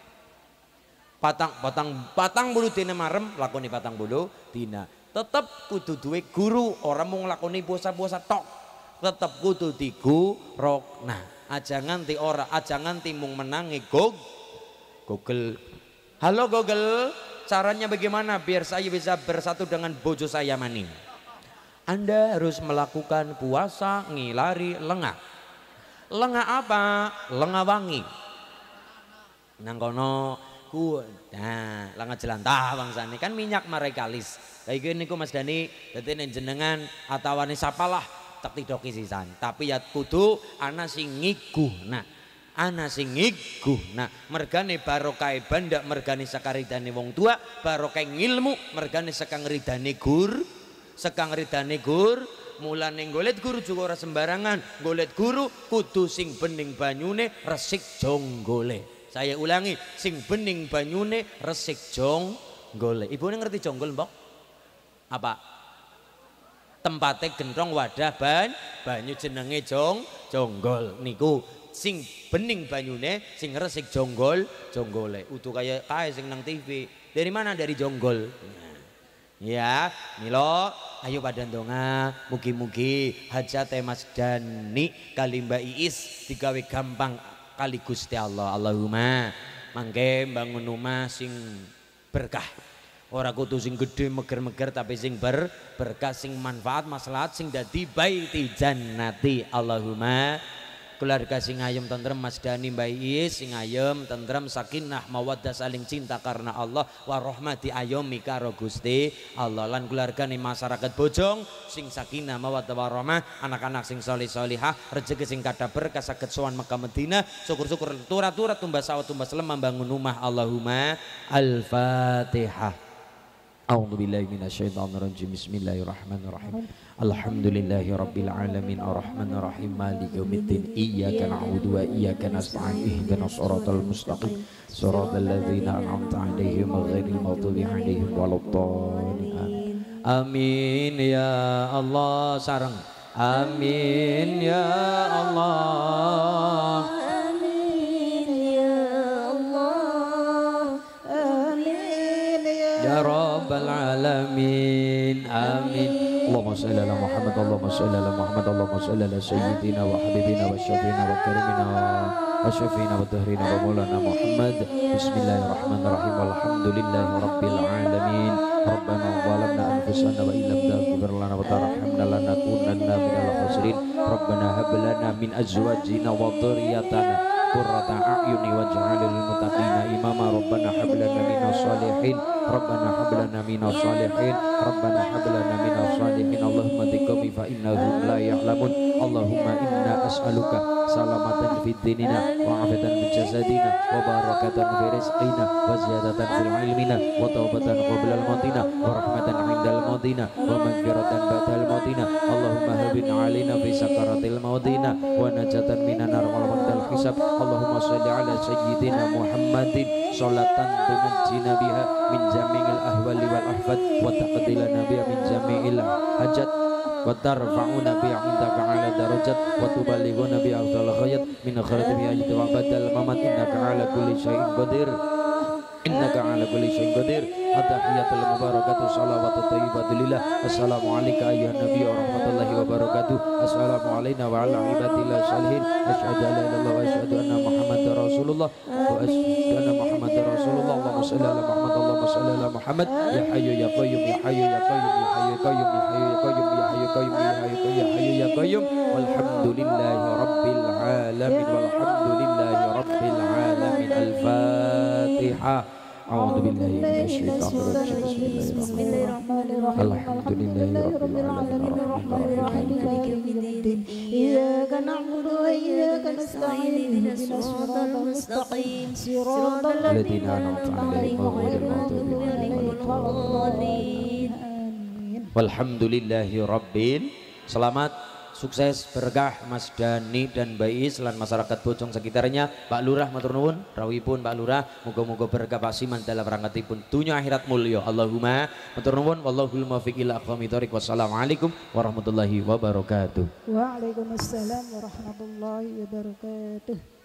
patang patang patang bulu dina marem lakoni patang bulu dina tetep kudu duwe guru orang mau nglakoni puasa-puasa tok tetap kudu digurok. Nah, aja nganti ora, aja nganti mung menangi gog, Google. Halo Google, caranya bagaimana biar saya bisa bersatu dengan bojo saya maning? Anda harus melakukan puasa ngilari lengah. Lengah apa? Lengah wangi. Nang kono ku, nah, lengah jelantah bangsane kan minyak marai kalis. Kayak gini ku Mas Dani, dadi jenengan atawane sapalah tak tidoki sisan tapi ya kudu ana sing ngiguhna ana sing ngiguhna mergane barokah bandak mergane sakaridane wong tua barokah ngilmu mergane sekang ridane gur sekang ridane gur mulane golet guru juga ora sembarangan golet guru kudu sing bening banyune resik jonggole. Saya ulangi, sing bening banyune resik jonggole. Ibu ngerti jonggol mbok apa? Tempatnya gendrong wadah ban banyu jenenge jong jonggol niku sing bening banyune sing resik jonggol jonggole utuh kayak kayak sing nang T V dari mana dari jonggol. Nah, ya milo ayo pada ndonga mugi-mugi hajat Mas Dani kali Mbak Iis digawe gampang kali Gusti Allah. Allahumma mangke bangun rumah sing berkah. Ora kudu sing gede meger-meger tapi sing ber berkah sing manfaat maslahat sing dadi baiti jannati. Allahumma keluarga sing ayem tentrem Mas Dani Mbak Iis sing ayem tentrem sakinah mawaddah saling cinta karena Allah warahmati ayomi karo Gusti Allah lan keluarga nih masyarakat Bojong sing sakinah mawaddah warahmah anak-anak sing solih solihah rezeki sing kada berkah saged sowan Mekah Madinah syukur-syukur turut-turut tumbas sawat tumbas lemah bangun rumah. Allahumma al-Fatihah. A'udzu billahi minasyaitonir rajim. Bismillahirrahmanirrahim. Alhamdulillahi rabbil alamin arrahmanir rahim maliki yaumiddin iyyaka na'budu wa iyyaka nasta'in ihdinas siratal mustaqim siratal ladzina an'amta 'alaihim ghairil maghdubi 'alaihim waladdallin. Amin ya Allah sareng. Amin ya Allah. Amin ya Allah. Amin Ya Rabbal Alamin. Amin. Allahumma shalli ala Muhammad, Allahumma shalli ala Muhammad, Allahumma shalli ala sayyidina wa habibina wa syafiina wa karimina wa syafiina wa tahrina wa maulana Muhammad. Bismillahirrahmanirrahim. Walhamdulillahi rabbil alamin. Rabbana zalamna anfusana wa illam taghfir lana wa tarhamna lanakunanna minal khasirin. Rabbana hab lana min azwajina wa dhurriyyatina qurrata a'yuni waj'alna lil muttaqina imama. Rabbana hab lana minas shalihin. Rabbana hab lana minas shalihin. Rabbana hab lana minas shalihin. Allahumma tiqami fa innahum la ya'lamun. Allahumma inna as'aluka salamatan fid dinina wa afatan fil jasadina wa barakatan fi rizqina wa ziyadatan fil ilmina wa taubatan qabla al mautina wa rahmatan 'indal mautina wa maghfiratan ba'dal mautina. Allahumma habin 'alaina fi sakaratil mautina wa najatan minan nar wal ba'dal hisab. Allahumma shalli ala sayyidina Muhammadin sholatan tunajjina biha min jami'il ahwali wal ahfad wa taqdilana biha min jami'il hajat wa tarfa'una bi 'indaka 'ala darajat wa tuballighuna bi afdal khayat min khairati bi ajli wa badal mamat innaka 'ala kulli syai'in qadir innaka 'ala kulli syai'in qadir. At-tahiyatul mubarakatuh shalawatu thayyibatu lillah. Assalamu alayka ayyuhan nabiy wa rahmatullahi wa barakatuh. Assalamu alayna wa ala ibadillah salihin. Asyhadu an la ilaha illallah wa asyhadu anna muhammadar rasulullah wa asyhadu anna muhammadar rasulullah. Allahumma shalli ala Muhammad, Allahumma shalli ala Muhammad. Ya hayyu ya qayyum ya hayyu ya qayyum ya hayyu ya qayyum ya hayyu ya qayyum ya hayyu ya qayyum ya hayyu ya hayyu ya qayyum. Walhamdulillahi rabbil alamin walhamdulillahi rabbil alamin. Al-Fatihah. A'udzu billahi minasyaitonir rajim. Bismillahirrahmanirrahim. Alhamdulillahirabbil alamin arrahmanir rahim maliki yaumiddin. Iyyaka na'budu wa iyyaka nasta'in ihdinas siratal mustaqim siratal ladzina an'amta 'alaihim ghairil maghdubi 'alaihim waladdallin. Walhamdulillahirabbil. Selamat, sukses, berkah Mas Dani dan Mbak Is lan masyarakat Bojong sekitarnya. Pak Lurah matur nuwun rawuhipun Pak Lurah, muga-muga berkah pasiman dalam rangkatipun dunya akhirat mulya. Allahumma matur nuwun wallahul muwaffiq ila aqwamit thoriq. Wassalamualaikum warahmatullahi wabarakatuh. Waalaikumsalam warahmatullahi wabarakatuh.